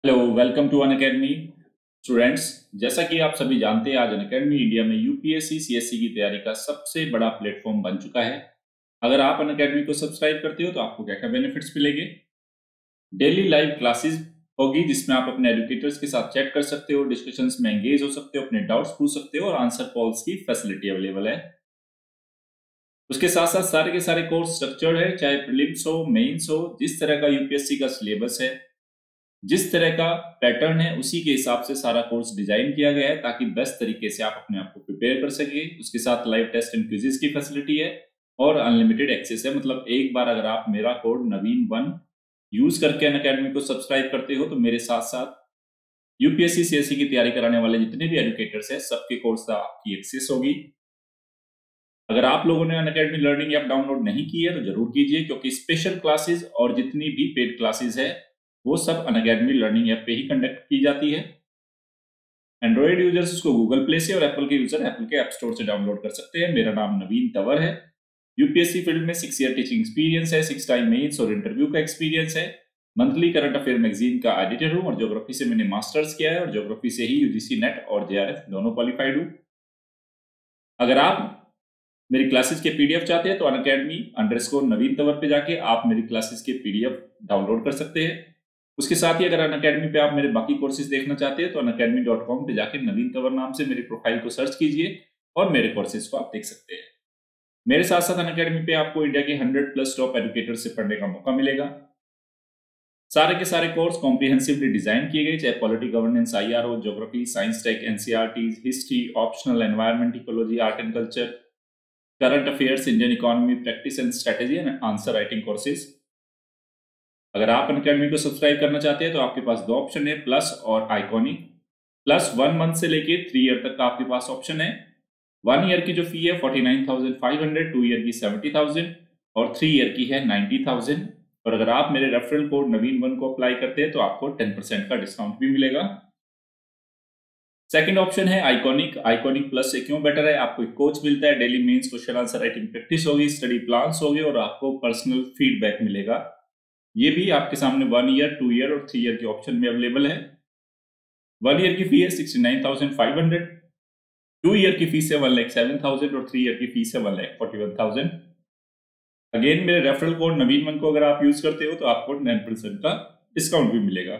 Hello, welcome to Unacademy students. जैसा कि आप सभी जानते हैं, आज अनअकैडमी इंडिया में यूपीएससी सीएससी की तैयारी का सबसे बड़ा प्लेटफॉर्म बन चुका है। अगर आप अनअकैडमी को सब्सक्राइब करते हो तो आपको क्या क्या बेनिफिट्स मिलेंगे। डेली लाइव क्लासेस होगी जिसमें आप अपने एजुकेटर्स के साथ चैट कर सकते हो, डिस्कशंस में एंगेज हो सकते हो, अपने डाउट्स पूछ सकते हो और आंसर कॉल्स की फैसिलिटी अवेलेबल है। उसके साथ साथ सारे के सारे कोर्स स्ट्रक्चर्ड है, चाहे प्रीलिम्स हो, मेंस हो। जिस तरह का यूपीएससी का सिलेबस है, जिस तरह का पैटर्न है, उसी के हिसाब से सारा कोर्स डिजाइन किया गया है ताकि बेस्ट तरीके से आप अपने आप को प्रिपेयर कर सके। उसके साथ लाइव टेस्ट एंड क्विजेस की फैसिलिटी है और अनलिमिटेड एक्सेस है। मतलब एक बार अगर आप मेरा कोड नवीन 1 यूज करके अनअकैडमी को सब्सक्राइब करते हो तो मेरे साथ साथ यूपीएससी सीएससी की तैयारी कराने वाले जितने भी एजुकेटर्स हैं सबके कोर्स का आपकी एक्सेस होगी। अगर आप लोगों ने अनअकैडमी लर्निंग ऐप डाउनलोड नहीं की है तो जरूर कीजिए, क्योंकि स्पेशल क्लासेस और जितनी भी पेड क्लासेस है वो सब अनअकैडमी लर्निंग ऐप पे ही कंडक्ट की जाती है। एंड्रॉइड यूजर्स उसको गूगल प्ले से और एप्पल के यूजर एप्पल के ऐप स्टोर से डाउनलोड कर सकते हैं। मेरा नाम नवीन तंवर है। यूपीएससी फील्ड में 6 ईयर टीचिंग एक्सपीरियंस है, 6 टाइम मेंस और इंटरव्यू का एक्सपीरियंस है। मंथली करंट अफेयर मैगजीन का एडिटर हूं और ज्योग्राफी से मैंने मास्टर्स किया है और ज्योग्राफी से ही यूजीसी नेट और जेआरएफ दोनों क्वालिफाइड हूं। अगर आप मेरी क्लासेस के पीडीएफ चाहते हैं तो अनअकैडमी_नवीन तंवर पे जाके आप मेरी क्लासेस के पीडीएफ डाउनलोड कर सकते हैं। उसके साथ ही अगर अनअकैडमी पे आप मेरे बाकी कोर्सेज देखना चाहते हैं तो unacademy.com पे जाके नवीन तंवर नाम से मेरी प्रोफाइल को सर्च कीजिए और मेरे कोर्सेज को आप देख सकते हैं। मेरे साथ साथ अनअकैडमी पे आपको इंडिया के 100+ टॉप एजुकेटर से पढ़ने का मौका मिलेगा। सारे के सारे कोर्स कॉम्प्रिहेंसिवली डिजाइन किए गए, चाहे polity, governance, IRO, geography, science tech, NCERT, history, optional, environment, ecology, art and culture, current affairs, Indian economy, practice and strategy and answer writing courses. अगर आप अनअकैडमी को सब्सक्राइब करना चाहते हैं तो आपके पास दो ऑप्शन है, प्लस और आइकॉनिक। प्लस 1 मंथ से लेके 3 ईयर तक का आपके पास ऑप्शन है। 1 ईयर की जो फी है 49,500, 2 ईयर की 70,000 और 3 ईयर की है 90,000। और अगर आप मेरे रेफरल कोड नवीन 1 को अप्लाई करते हैं तो आपको 10% का डिस्काउंट भी मिलेगा। सेकंड ऑप्शन है आइकॉनिक। आइकॉनिक प्लस से क्यों बेटर है, आपको एक कोच मिलता है, daily mains question answer writing practice होगी, स्टडी प्लान्स होंगे और आपको पर्सनल फीडबैक मिलेगा। ये भी आपके सामने 1 ईयर, 2 ईयर और 3 ईयर के ऑप्शन में अवेलेबल है। 1 ईयर की फी है 69,500, 2 ईयर की फीस है 1,07,000 और 3 ईयर की फीस है 1,41,000। अगेन मेरे रेफरल कोड नवीन 1 को अगर आप यूज करते हो तो आपको 9% का डिस्काउंट भी मिलेगा।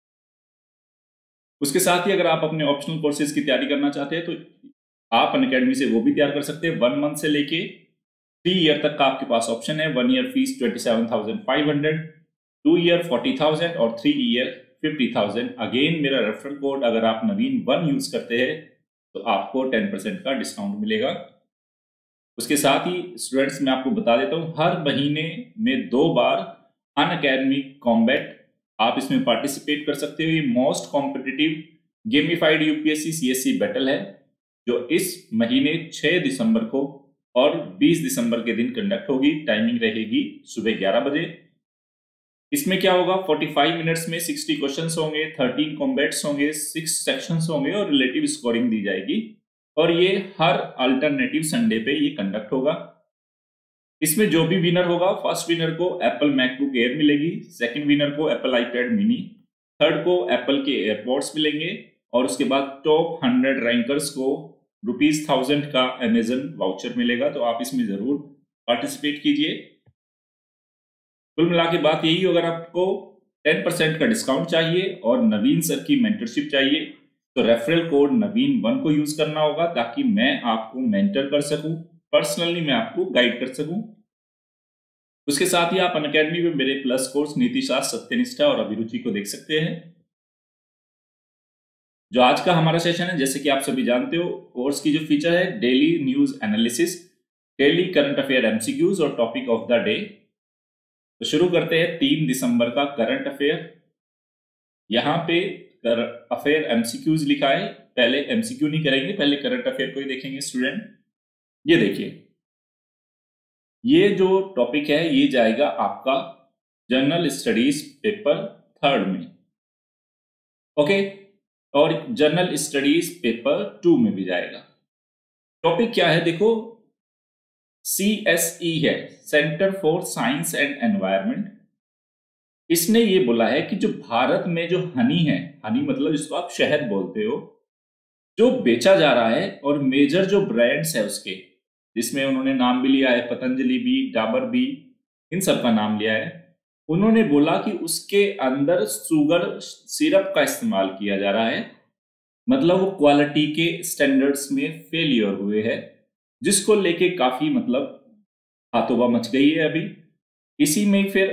उसके साथ ही अगर आप अपने ऑप्शनल कोर्सेज की तैयारी करना चाहते हैं तो आप अनअकैडमी से वो भी तैयार कर सकते हैं। 1 मंथ से लेके 3 ईयर तक का आपके पास ऑप्शन है। 1 ईयर फीस 27,500, 2 ईयर 40,000 और 3 ईयर 50,000। अगेन मेरा रेफरल कोड अगर आप नवीन 1 यूज करते हैं तो आपको 10% का डिस्काउंट मिलेगा। उसके साथ ही स्टूडेंट्स मैं आपको बता देता हूँ, हर महीने में 2 बार अनअकैडमी कॉम्बैट आप इसमें पार्टिसिपेट कर सकते हो। ये most competitive gamified UPSC CSC battle है जो इस महीने 6 दिसंबर को और 20 दिसंबर के दिन कंडक्ट होगी। टाइमिंग रहेगी सुबह 11 बजे। इसमें क्या होगा, 45 मिनट्स में 60 क्वेश्चंस होंगे, 13 कॉम्बैट्स होंगे, 6 सेक्शंस होंगे और रिलेटिव स्कोरिंग दी जाएगी। और ये हर अल्टरनेटिव संडे पे ये कंडक्ट होगा। इसमें जो भी विनर होगा, फर्स्ट विनर को एप्पल मैकबुक एयर मिलेगी, सेकंड विनर को एप्पल आईपैड मिनी, थर्ड को एप्पल के एयरपॉड्स मिलेंगे और उसके बाद टॉप 100 रैंकर्स को ₹1000 का अमेजन वाउचर मिलेगा। तो आप इसमें जरूर पार्टिसिपेट कीजिए। कुल मिला के बात यही, अगर आपको 10% का डिस्काउंट चाहिए और नवीन सर की मेंटरशिप चाहिए तो रेफरल कोड नवीन 1 को यूज करना होगा ताकि मैं आपको मेंटर कर सकूं, पर्सनली मैं आपको गाइड कर सकूं। उसके साथ ही आप अनअकैडमी में मेरे प्लस कोर्स नीतिशास्त्र, सत्यनिष्ठा और अभिरुचि को देख सकते हैं। जो आज का हमारा सेशन है, जैसे कि आप सभी जानते हो, कोर्स की जो फीचर है daily news analysis, daily current affair MCQs और टॉपिक ऑफ द डे। तो शुरू करते हैं 3 दिसंबर का करंट अफेयर। यहाँ पे अफेयर एमसीक्यूज लिखा है। पहले एमसीक्यू नहीं करेंगे, पहले करंट अफेयर को ही देखेंगे स्टूडेंट। ये देखिए, ये जो टॉपिक है ये जाएगा आपका जनरल स्टडीज पेपर 3 में, ओके, और जनरल स्टडीज पेपर 2 में भी जाएगा। टॉपिक क्या है देखो, CSE है, Centre for Science and Environment. इसने ये बोला है कि जो भारत में जो हनी है, हनी मतलब जिसको आप शहद बोलते हो, जो बेचा जा रहा है और मेजर जो ब्रांड्स है उसके, जिसमें उन्होंने नाम भी लिया है, पतंजलि भी, डाबर भी, इन सब का नाम लिया है। उन्होंने बोला कि उसके अंदर शुगर सिरप का इस्तेमाल किया जा रहा है, मतलब वो क्वालिटी के स्टैंडर्ड्स में फेलियर हुए हैं, जिसको लेके काफी मतलब हाथों मच गई है अभी। इसी में फिर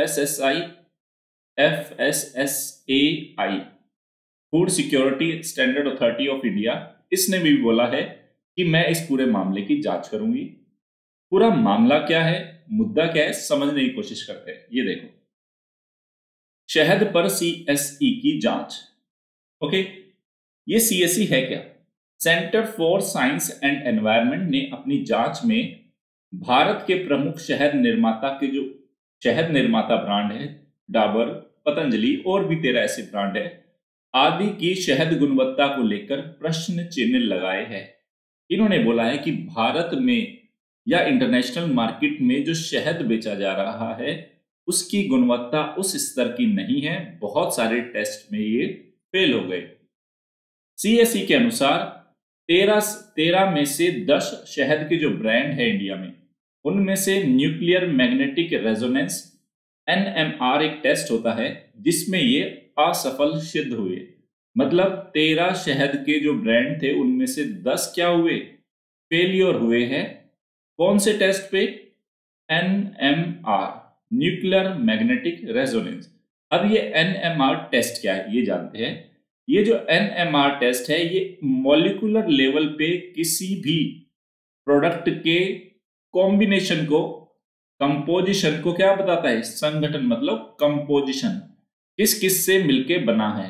FSSAI Food Security Standard Authority of India, इसने भी बोला है कि मैं इस पूरे मामले की जांच करूंगी। पूरा मामला क्या है, मुद्दा क्या है, समझने की कोशिश करते हैं। ये देखो, शहद पर CSE की जांच। ओके, ये CSE है क्या? Centre for Science and Environment ने अपनी जांच में भारत के प्रमुख शहद निर्माता के जो शहद निर्माता ब्रांड है, डाबर, पतंजलि और भी 13 ऐसे ब्रांड है, आदि की शहद गुणवत्ता को लेकर प्रश्न चिन्ह लगाए हैं। इन्होंने बोला है कि भारत में या इंटरनेशनल मार्केट में जो शहद बेचा जा रहा है उसकी गुणवत्ता उस स्तर की नहीं है, बहुत सारे टेस्ट में ये फेल हो गए। CSE के अनुसार 13 में से 10 शहद के जो ब्रांड है इंडिया में, उनमें से न्यूक्लियर मैग्नेटिक रेजोनेंस NMR एक टेस्ट होता है जिसमें ये असफल सिद्ध हुए। मतलब 13 शहद के जो ब्रांड थे उनमें से 10 क्या हुए, फेलियर हुए हैं। कौन से टेस्ट पे? NMR, nuclear magnetic resonance. अब ये NMR टेस्ट क्या है ये जानते हैं। ये जो NMR टेस्ट है ये मॉलिक्यूलर लेवल पे किसी भी प्रोडक्ट के कॉम्बिनेशन को, कंपोजिशन को क्या बताता है? संगठन, मतलब कंपोजिशन, किस किस से मिलके बना है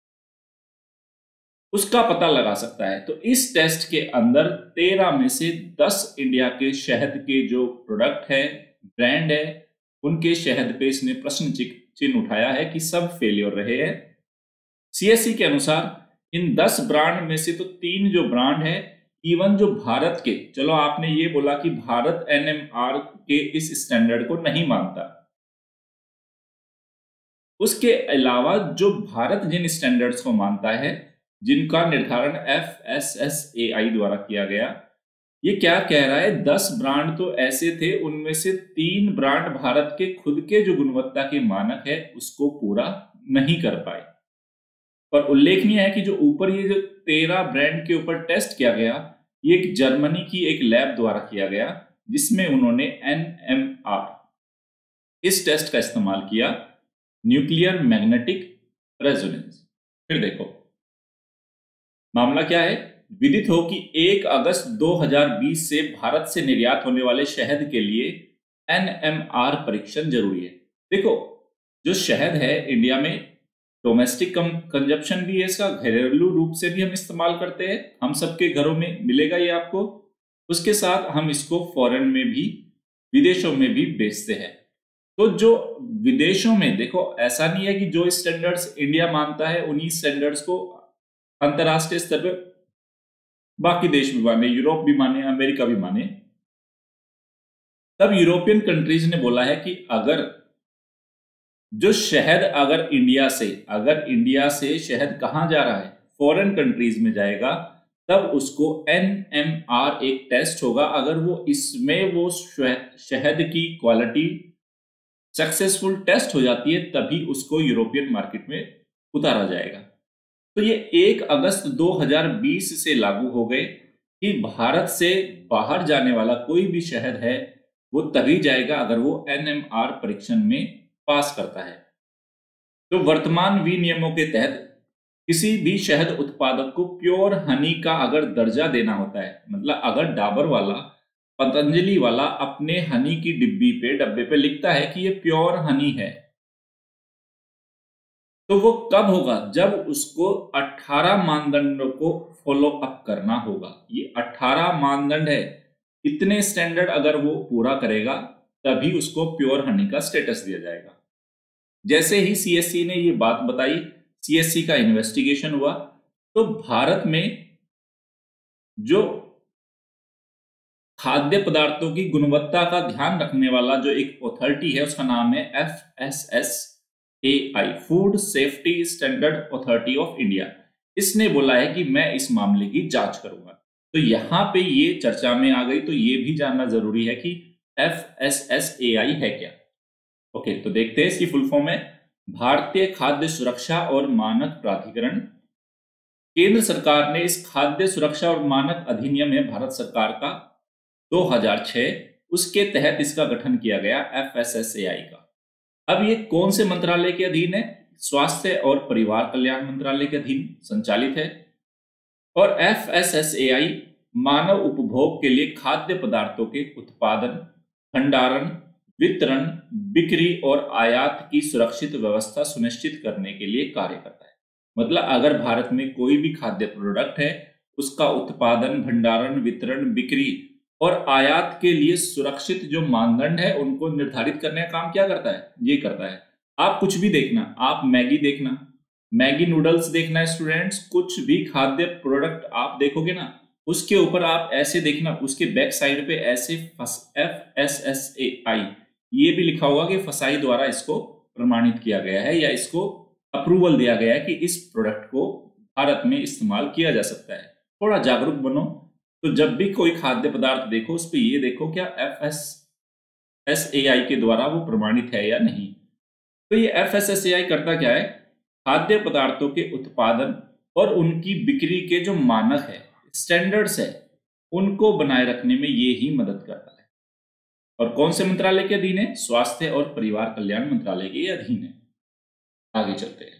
उसका पता लगा सकता है। तो इस टेस्ट के अंदर 13 में से 10 इंडिया के शहद के जो प्रोडक्ट है, ब्रांड है, उनके शहद पे इसने प्रश्न चिन्ह उठाया है कि सब फेलियर रहे हैं। CSE के अनुसार इन 10 ब्रांड में से तो 3 जो ब्रांड है, इवन जो भारत के, चलो आपने ये बोला कि भारत NMR के इस स्टैंडर्ड को नहीं मानता, उसके अलावा जो भारत जिन स्टैंडर्ड्स को मानता है, जिनका निर्धारण FSSAI द्वारा किया गया, ये क्या कह रहा है? 10 ब्रांड तो ऐसे थे, उनमें से 3 ब्रांड भारत के खुद के जो गुणवत्ता के मानक है उसको पूरा नहीं कर पाए। और उल्लेखनीय है कि जो ऊपर ये जो 13 ब्रांड के ऊपर टेस्ट किया गया, ये एक जर्मनी की एक लैब द्वारा किया गया जिसमें उन्होंने NMR इस टेस्ट का इस्तेमाल किया, न्यूक्लियर मैग्नेटिक रेजोनेंस। फिर देखो मामला क्या है। विदित हो कि 1 अगस्त 2020 से भारत से निर्यात होने वाले शहद के लिए NMR परीक्षण जरूरी है। देखो, जो शहद है इंडिया में डोमेस्टिक कंजप्शन भी है इसका, घरेलू रूप से भी हम इस्तेमाल करते हैं, हम सबके घरों में मिलेगा ये आपको। उसके साथ हम इसको फॉरेन में भी, विदेशों में भी बेचते हैं। तो जो विदेशों में, देखो ऐसा नहीं है कि जो स्टैंडर्ड्स इंडिया मानता है उन्हीं स्टैंडर्ड्स को अंतरराष्ट्रीय स्तर पर बाकी देश भी माने, यूरोप भी माने, अमेरिका भी माने। तब यूरोपियन कंट्रीज ने बोला है कि अगर जो शहद अगर इंडिया से शहद कहां जा रहा है, फॉरेन कंट्रीज में जाएगा, तब उसको NMR एक टेस्ट होगा। अगर वो इसमें वो शहद की क्वालिटी सक्सेसफुल टेस्ट हो जाती है तभी उसको यूरोपियन मार्केट में उतारा जाएगा। तो ये 1 अगस्त 2020 से लागू हो गए कि भारत से बाहर जाने वाला कोई भी शहद है वो तभी जाएगा अगर वो NMR परीक्षण में पास करता है। तो वर्तमान विनियमों के तहत किसी भी शहद उत्पादक को प्योर हनी का अगर दर्जा देना होता है, मतलब अगर डाबर वाला, पतंजलि वाला अपने हनी की डब्बे पे लिखता है कि ये प्योर हनी है, तो वो कब होगा? जब उसको 18 मानदंडों को फॉलो अप करना होगा। ये 18 मानदंड है, इतने स्टैंडर्ड अगर वो पूरा करेगा तभी उसको प्योर हनी का स्टेटस दिया जाएगा। जैसे ही CSE ने ये बात बताई, CSE का इन्वेस्टिगेशन हुआ, तो भारत में जो खाद्य पदार्थों की गुणवत्ता का ध्यान रखने वाला जो एक अथॉरिटी है उसका नाम है FSSAI, Food Safety Standard Authority of India, इसने बोला है कि मैं इस मामले की जांच करूंगा। तो यहाँ पे ये चर्चा में आ गई, तो ये भी जानना जरूरी है कि FSSAI है क्या। ओके, तो देखते हैं इसकी फुल फॉर्म है भारतीय खाद्य सुरक्षा और मानक प्राधिकरण। केंद्र सरकार ने इस खाद्य सुरक्षा और मानक अधिनियम है भारत सरकार का 2006, उसके तहत इसका गठन किया गया FSSAI का। अब ये कौन से मंत्रालय के अधीन है? स्वास्थ्य और परिवार कल्याण मंत्रालय के अधीन संचालित है। और FSSAI मानव उपभोग के लिए खाद्य पदार्थों के उत्पादन, भंडारण, वितरण, बिक्री और आयात की सुरक्षित व्यवस्था सुनिश्चित करने के लिए कार्य करता है। मतलब अगर भारत में कोई भी खाद्य प्रोडक्ट है, उसका उत्पादन, भंडारण, वितरण, बिक्री और आयात के लिए सुरक्षित जो मानदंड है उनको निर्धारित करने का काम क्या करता है? ये करता है। आप कुछ भी देखना, आप मैगी देखना, मैगी नूडल्स देखना स्टूडेंट्स, कुछ भी खाद्य प्रोडक्ट आप देखोगे ना, उसके ऊपर आप ऐसे देखना, उसके बैक साइड पे ऐसे FSSAI ये भी लिखा होगा कि फसाई द्वारा इसको प्रमाणित किया गया है या इसको अप्रूवल दिया गया है कि इस प्रोडक्ट को भारत में इस्तेमाल किया जा सकता है। थोड़ा जागरूक बनो, तो जब भी कोई खाद्य पदार्थ देखो उस पर ये देखो क्या FSSAI के द्वारा वो प्रमाणित है या नहीं। तो ये FSSAI करता क्या है? खाद्य पदार्थों के उत्पादन और उनकी बिक्री के जो मानक है, स्टैंडर्ड्स है, उनको बनाए रखने में ये ही मदद करता है। और कौन से मंत्रालय के अधीन है? स्वास्थ्य और परिवार कल्याण मंत्रालय के अधीन है। आगे चलते हैं।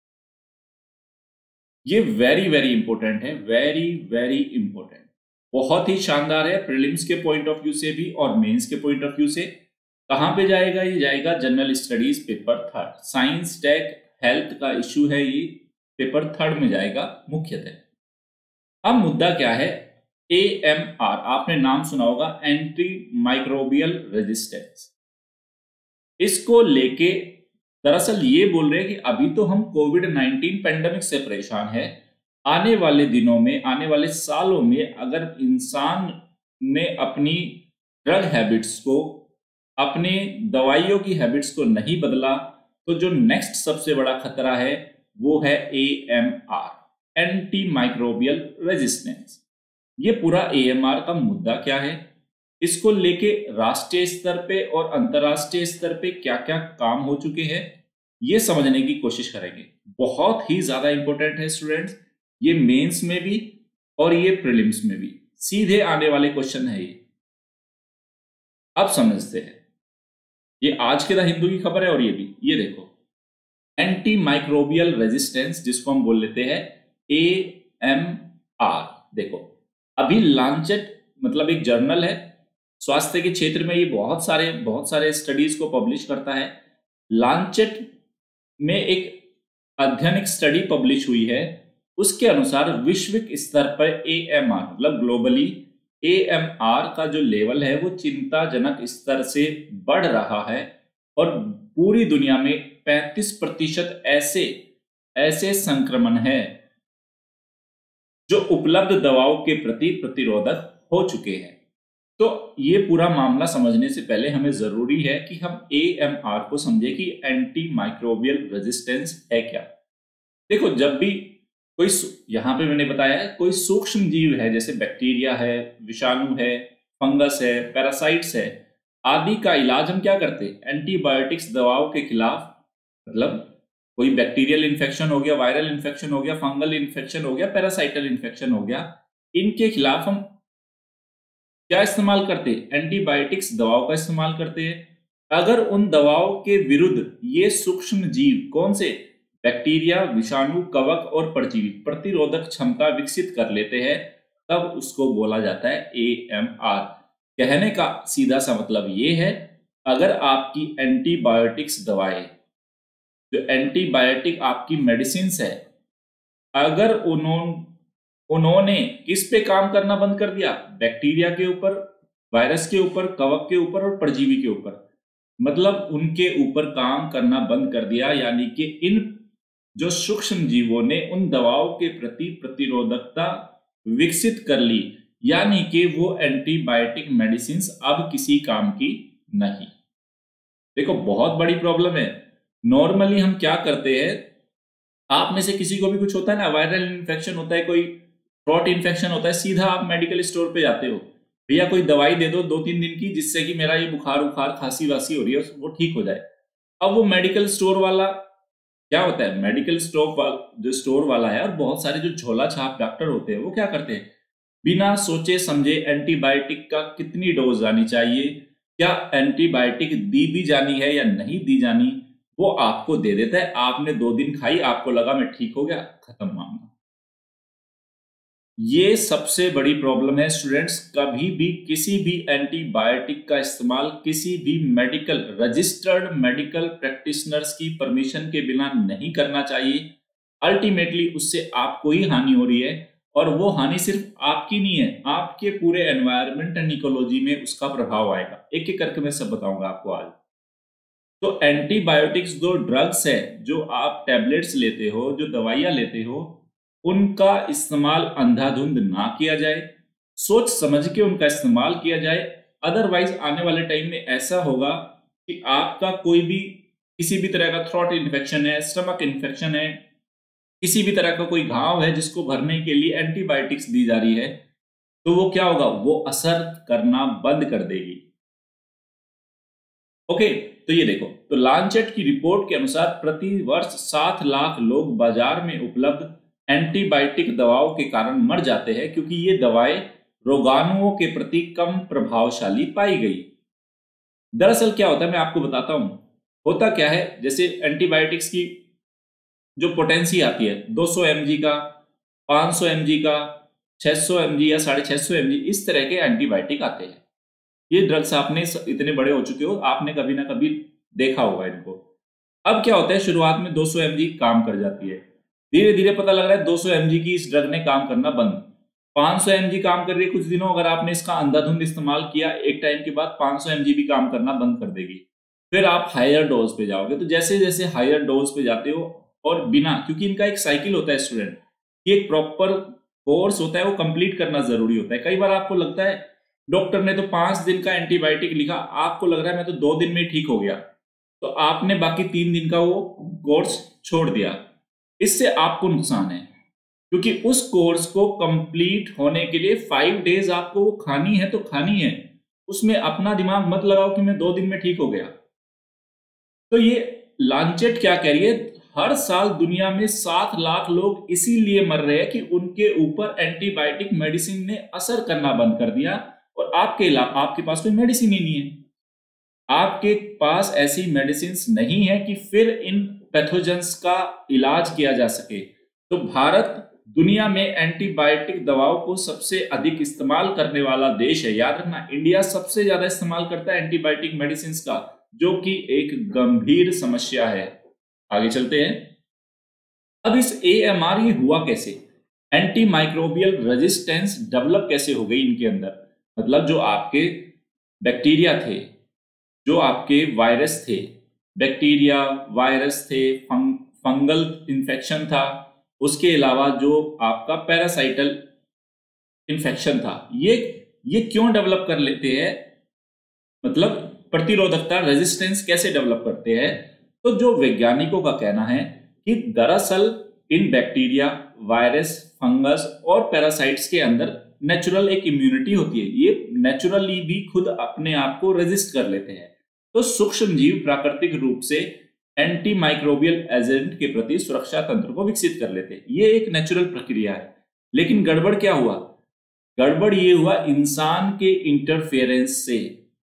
ये वेरी वेरी इंपॉर्टेंट है, वेरी वेरी इंपॉर्टेंट, बहुत ही शानदार है प्रीलिम्स के पॉइंट ऑफ व्यू से भी और मेंस के पॉइंट ऑफ व्यू से। कहां पे जाएगा? ये जाएगा general studies paper 3, science tech health का इश्यू है, ये पेपर 3 में जाएगा मुख्यतः। अब मुद्दा क्या है? AMR, आपने नाम सुना होगा, एंटी माइक्रोबियल रेजिस्टेंस। इसको लेके दरअसल ये बोल रहे हैं कि अभी तो हम कोविड-19 पेंडेमिक से परेशान है, आने वाले दिनों में, आने वाले सालों में अगर इंसान ने अपनी ड्रग हैबिट्स को, अपने दवाइयों की हैबिट्स को नहीं बदला, तो जो नेक्स्ट सबसे बड़ा खतरा है वो है AMR, एंटी माइक्रोबियल रेजिस्टेंस। ये पूरा AMR का मुद्दा क्या है, इसको लेके राष्ट्रीय स्तर पे और अंतरराष्ट्रीय स्तर पे क्या क्या काम हो चुके हैं, ये समझने की कोशिश करेंगे। बहुत ही ज्यादा इंपॉर्टेंट है स्टूडेंट्स, ये मेंस में भी और ये प्रीलिम्स में भी सीधे आने वाले क्वेश्चन है ये। अब समझते हैं, ये आज के द हिंदू की खबर है और ये भी, ये देखो, एंटी माइक्रोबियल रेजिस्टेंस जिसको हम बोल लेते हैं AMR। देखो, अभी लांचेट मतलब एक जर्नल है स्वास्थ्य के क्षेत्र में, ये बहुत सारे स्टडीज को पब्लिश करता है। लांचेट में एक अध्ययन, एक स्टडी पब्लिश हुई है, उसके अनुसार विश्विक स्तर पर AMR मतलब ग्लोबली AMR का जो लेवल है वो चिंताजनक स्तर से बढ़ रहा है और पूरी दुनिया में 35% ऐसे संक्रमण है जो उपलब्ध दवाओं के प्रति प्रतिरोधक हो चुके हैं। तो ये पूरा मामला समझने से पहले हमें जरूरी है कि हम AMR को समझे कि एंटी माइक्रोबियल रेजिस्टेंस है क्या। देखो, जब भी कोई, यहां पे मैंने बताया है, कोई सूक्ष्म जीव है, जैसे बैक्टीरिया है, विषाणु है, फंगस है, पैरासाइट्स है आदि का इलाज हम क्या करते हैं? एंटीबायोटिक्स, दवाओं के खिलाफ। मतलब कोई बैक्टीरियल इन्फेक्शन हो गया, वायरल इन्फेक्शन हो गया, फंगल इन्फेक्शन हो गया, पैरासाइटल इन्फेक्शन हो गया, इनके खिलाफ हम क्या इस्तेमाल करते हैं? एंटीबायोटिक्स, दवाओं का इस्तेमाल करते हैं। अगर उन दवाओं के विरुद्ध ये सूक्ष्म जीव, कौन से? बैक्टीरिया, विषाणु, कवक और परजीवी प्रतिरोधक क्षमता विकसित कर लेते हैं, तब उसको बोला जाता है AMR। कहने का सीधा सा मतलब ये है, अगर आपकी एंटीबायोटिक्स दवाएं, जो एंटीबायोटिक आपकी मेडिसिन है, अगर उन्होंने किस पे काम करना बंद कर दिया? बैक्टीरिया के ऊपर, वायरस के ऊपर, कवक के ऊपर और परजीवी के ऊपर, मतलब उनके ऊपर काम करना बंद कर दिया, यानी कि इन जो सूक्ष्म जीवों ने उन दवाओं के प्रति प्रतिरोधकता विकसित कर ली, यानी कि वो एंटीबायोटिक मेडिसिन अब किसी काम की नहीं। देखो, बहुत बड़ी प्रॉब्लम है। नॉर्मली हम क्या करते हैं, आप में से किसी को भी कुछ होता है ना, वायरल इन्फेक्शन होता है, कोई थ्रोट इन्फेक्शन होता है, सीधा आप मेडिकल स्टोर पे जाते हो, भैया कोई दवाई दे दो 2-3 दिन की, जिससे कि मेरा ये बुखार उखार खांसी वासी हो रही है वो ठीक हो जाए। अब वो मेडिकल स्टोर वाला क्या होता है, मेडिकल जो स्टोर वाला है और बहुत सारे जो झोला छाप डॉक्टर होते हैं वो क्या करते हैं, बिना सोचे समझे एंटीबायोटिक का कितनी डोज आनी चाहिए, क्या एंटीबायोटिक दी भी जानी है या नहीं दी जानी, वो आपको दे देता है। आपने 2 दिन खाई, आपको लगा मैं ठीक हो गया, खत्म मामला। ये सबसे बड़ी प्रॉब्लम है स्टूडेंट्स। कभी भी किसी भी एंटीबायोटिक का इस्तेमाल किसी भी रजिस्टर्ड मेडिकल प्रैक्टिशनर्स की परमिशन के बिना नहीं करना चाहिए। अल्टीमेटली उससे आपको ही हानि हो रही है, और वो हानि सिर्फ आपकी नहीं है, आपके पूरे एनवायरनमेंट एंड इकोलॉजी में उसका प्रभाव आएगा। एक एक करके मैं सब बताऊंगा आपको आज। तो एंटीबायोटिक्स जो ड्रग्स है, जो आप टैबलेट्स लेते हो, जो दवाइयां लेते हो, उनका इस्तेमाल अंधाधुंध ना किया जाए, सोच समझ के उनका इस्तेमाल किया जाए। अदरवाइज आने वाले टाइम में ऐसा होगा कि आपका कोई भी किसी भी तरह का थ्रोट इन्फेक्शन है, स्टमक इन्फेक्शन है, किसी भी तरह का कोई घाव है जिसको भरने के लिए एंटीबायोटिक्स दी जा रही है, तो वो क्या होगा, वो असर करना बंद कर देगी। ओके, तो ये देखो, तो लांचेट की रिपोर्ट के अनुसार प्रति वर्ष 7 लाख लोग बाजार में उपलब्ध एंटीबायोटिक दवाओं के कारण मर जाते हैं, क्योंकि ये दवाएं रोगाणुओं के प्रति कम प्रभावशाली पाई गई। दरअसल क्या होता है मैं आपको बताता हूं। होता क्या है, जैसे एंटीबायोटिक्स की जो पोटेंसी आती है 200 mg का, 500 mg का, 600 mg या 650 mg, इस तरह के एंटीबायोटिक आते हैं। ये ड्रग्स आपने इतने बड़े हो चुके हो, आपने कभी ना कभी देखा होगा इनको। अब क्या होता है, शुरुआत में 200 mg काम कर जाती है, धीरे धीरे पता लग रहा है 200 mg की इस ड्रग ने काम करना बंद, 500 mg काम कर रही है कुछ दिनों, अगर आपने इसका अंधाधुंध इस्तेमाल किया, एक टाइम के बाद 500 mg भी काम करना बंद कर देगी। फिर आप हायर डोज पे जाओगे, तो जैसे जैसे हायर डोज पे जाते हो, और बिना, क्योंकि इनका एक साइकिल होता है स्टूडेंट, ये एक प्रॉपर कोर्स होता है, वो कंप्लीट करना जरूरी होता है। कई बार आपको लगता है डॉक्टर ने तो 5 दिन का एंटीबायोटिक लिखा, आपको लग रहा है मैं तो 2 दिन में ठीक हो गया, तो आपने बाकी 3 दिन का वो कोर्स छोड़ दिया। इससे आपको नुकसान है, क्योंकि उस कोर्स को कंप्लीट होने के लिए 5 डेज आपको वो खानी है तो खानी है, उसमें अपना दिमाग मत लगाओ कि मैं 2 दिन में ठीक हो गया। तो ये लांचेट क्या कह रही है, हर साल दुनिया में 7 लाख लोग इसीलिए मर रहे हैं कि उनके ऊपर एंटीबायोटिक मेडिसिन ने असर करना बंद कर दिया, और आपके पास कोई मेडिसिन ही नहीं है, आपके पास ऐसी मेडिसिन नहीं है कि फिर इन पैथोजेंस का इलाज किया जा सके। तो भारत दुनिया में एंटीबायोटिक दवाओं को सबसे अधिक इस्तेमाल करने वाला देश है। याद रखना, इंडिया सबसे ज्यादा इस्तेमाल करता है एंटीबायोटिक मेडिसिन का, जो कि एक गंभीर समस्या है। आगे चलते हैं। अब इस AMR ये हुआ कैसे, एंटी माइक्रोबियल रेजिस्टेंस डेवलप कैसे हो गई इनके अंदर, मतलब जो आपके बैक्टीरिया थे, जो आपके वायरस थे, बैक्टीरिया वायरस थे, फंगल इन्फेक्शन था, उसके अलावा जो आपका पैरासाइटल इन्फेक्शन था, ये क्यों डेवलप कर लेते हैं, मतलब प्रतिरोधकता रेजिस्टेंस कैसे डेवलप करते हैं। तो जो वैज्ञानिकों का कहना है कि दरअसल इन बैक्टीरिया, वायरस, फंगस और पैरासाइट्स के अंदर नेचुरल एक इम्यूनिटी होती है, ये नेचुरली भी खुद अपने आप को रेजिस्ट कर लेते हैं। तो सूक्ष्म जीव प्राकृतिक रूप से एंटी माइक्रोबियल एजेंट के प्रति सुरक्षा तंत्र को विकसित कर लेते हैं, ये एक नेचुरल प्रक्रिया है। लेकिन गड़बड़ क्या हुआ, गड़बड़ ये हुआ इंसान के इंटरफेरेंस से,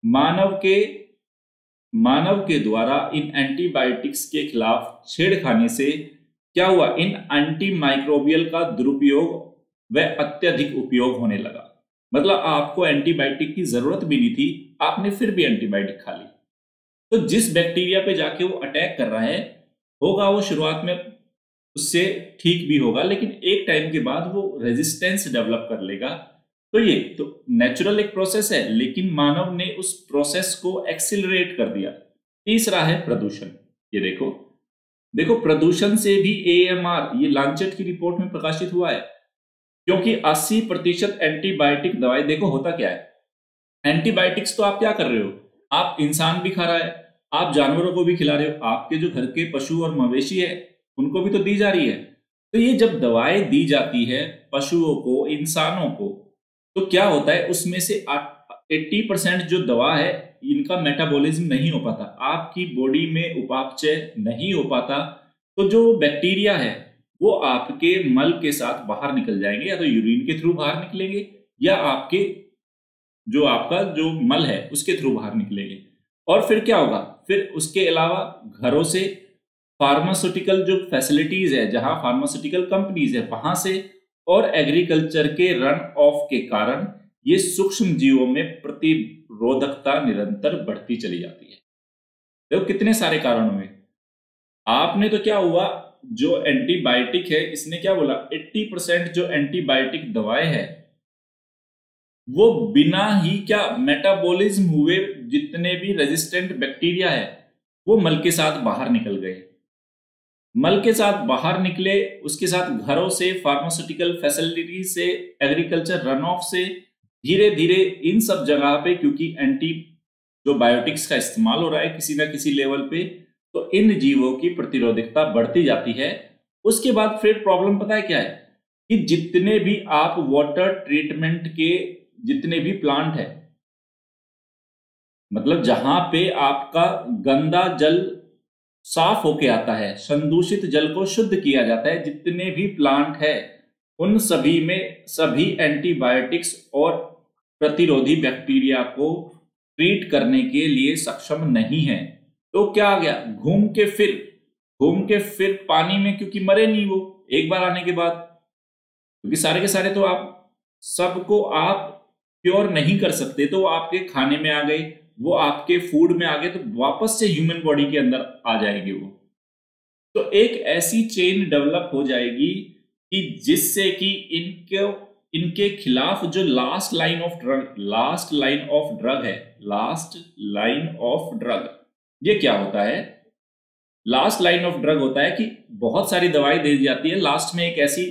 मानव के द्वारा इन एंटीबायोटिक्स के खिलाफ छेड़खानी से क्या हुआ, इन एंटी माइक्रोबियल का दुरुपयोग व अत्यधिक उपयोग होने लगा। मतलब आपको एंटीबायोटिक की जरूरत भी नहीं थी, आपने फिर भी एंटीबायोटिक खा ली। तो जिस बैक्टीरिया पे जाके वो अटैक कर रहा है, होगा वो शुरुआत में उससे ठीक भी होगा, लेकिन एक टाइम के बाद वो रेजिस्टेंस डेवलप कर लेगा। तो ये तो नेचुरल एक प्रोसेस है, लेकिन मानव ने उस प्रोसेस को एक्सिलरेट कर दिया। तीसरा है प्रदूषण। ये देखो प्रदूषण से भी AMR ये लांचेट की रिपोर्ट में प्रकाशित हुआ है, क्योंकि 80% एंटीबायोटिक दवाई, देखो होता क्या है, एंटीबायोटिक्स तो आप क्या कर रहे हो, आप इंसान भी खा रहा है, आप जानवरों को भी खिला रहे हो, आपके जो घर के पशु और मवेशी है उनको भी तो दी जा रही है। तो ये जब दवाएं दी जाती है पशुओं को, इंसानों को, तो क्या होता है उसमें से 80% जो दवा है इनका मेटाबॉलिज्म नहीं हो पाता, आपकी बॉडी में उपापचय नहीं हो पाता। तो जो बैक्टीरिया है वो आपके मल के साथ बाहर निकल जाएंगे, या तो यूरिन के थ्रू बाहर निकलेंगे या आपके जो आपका जो मल है उसके थ्रू बाहर निकलेंगे। और फिर क्या होगा, फिर उसके अलावा घरों से फार्मास्यूटिकल जो फैसिलिटीज है, जहां फार्मास्यूटिकल कंपनीज है वहां से, और एग्रीकल्चर के रन ऑफ के कारण ये सूक्ष्म जीवों में प्रतिरोधकता निरंतर बढ़ती चली जाती है। देखो कितने सारे कारण हुए। आपने तो क्या हुआ, जो एंटीबायोटिक है इसने क्या बोला, 80% जो एंटीबायोटिक दवाएं है वो बिना ही क्या मेटाबॉलिज्म हुए जितने भी रेजिस्टेंट बैक्टीरिया है वो मल के साथ बाहर निकल गए। मल के साथ बाहर निकले, उसके साथ घरों से, फार्मास्यूटिकल फैसिलिटी से, एग्रीकल्चर रन ऑफ से, धीरे धीरे इन सब जगह पे क्योंकि एंटी जो बायोटिक्स का इस्तेमाल हो रहा है किसी ना किसी लेवल पे, तो इन जीवों की प्रतिरोधकता बढ़ती जाती है। उसके बाद फिर प्रॉब्लम पता है क्या है, कि जितने भी आप वाटर ट्रीटमेंट के जितने भी प्लांट है, मतलब जहां पे आपका गंदा जल साफ होके आता है, संदूषित जल को शुद्ध किया जाता है, जितने भी प्लांट है उन सभी में सभी एंटीबायोटिक्स और प्रतिरोधी बैक्टीरिया को ट्रीट करने के लिए सक्षम नहीं है। तो क्या आ गया, घूम के फिर पानी में, क्योंकि मरे नहीं वो एक बार आने के बाद, क्योंकि सारे के सारे तो आप सबको आप प्योर नहीं कर सकते, तो वो आपके खाने में आ गए, वो आपके फूड में आ गए, तो वापस से ह्यूमन बॉडी के अंदर आ जाएंगे वो। तो एक ऐसी चेन डेवलप हो जाएगी कि जिससे कि इनके खिलाफ जो लास्ट लाइन ऑफ ड्रग, ये क्या होता है, लास्ट लाइन ऑफ ड्रग होता है कि बहुत सारी दवाई दे दी जाती है, लास्ट में एक ऐसी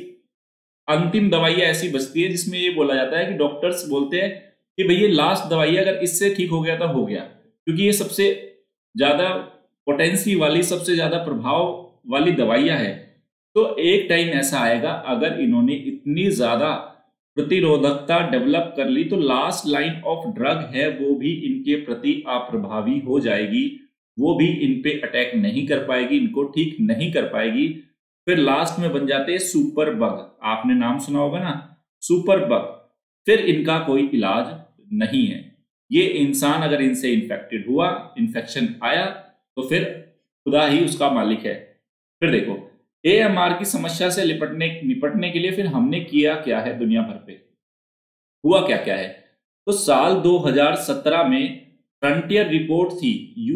अंतिम दवाइयां ऐसी बचती है जिसमें ये बोला जाता है कि डॉक्टर्स बोलते हैं कि भैया लास्ट दवाई है, अगर इससे ठीक हो गया तो हो गया, क्योंकि ये सबसे ज्यादा पोटेंसी वाली, सबसे ज्यादा प्रभाव वाली दवाइयां है। तो एक टाइम ऐसा आएगा अगर इन्होंने इतनी ज्यादा प्रतिरोधकता डेवलप कर ली तो लास्ट लाइन ऑफ ड्रग है वो भी इनके प्रति अप्रभावी हो जाएगी, वो भी इन पे अटैक नहीं कर पाएगी, इनको ठीक नहीं कर पाएगी। फिर लास्ट में बन जाते हैं सुपर बग, आपने नाम सुना होगा ना, सुपर बग। फिर इनका कोई इलाज नहीं है, ये इंसान अगर इनसे इन्फेक्टेड हुआ, इन्फेक्शन आया, तो फिर खुदा ही उसका मालिक है। फिर देखो AMR की समस्या से निपटने के लिए फिर हमने किया क्या है, दुनिया भर पे हुआ क्या क्या है। तो साल 2017 में फ्रंटियर रिपोर्ट थी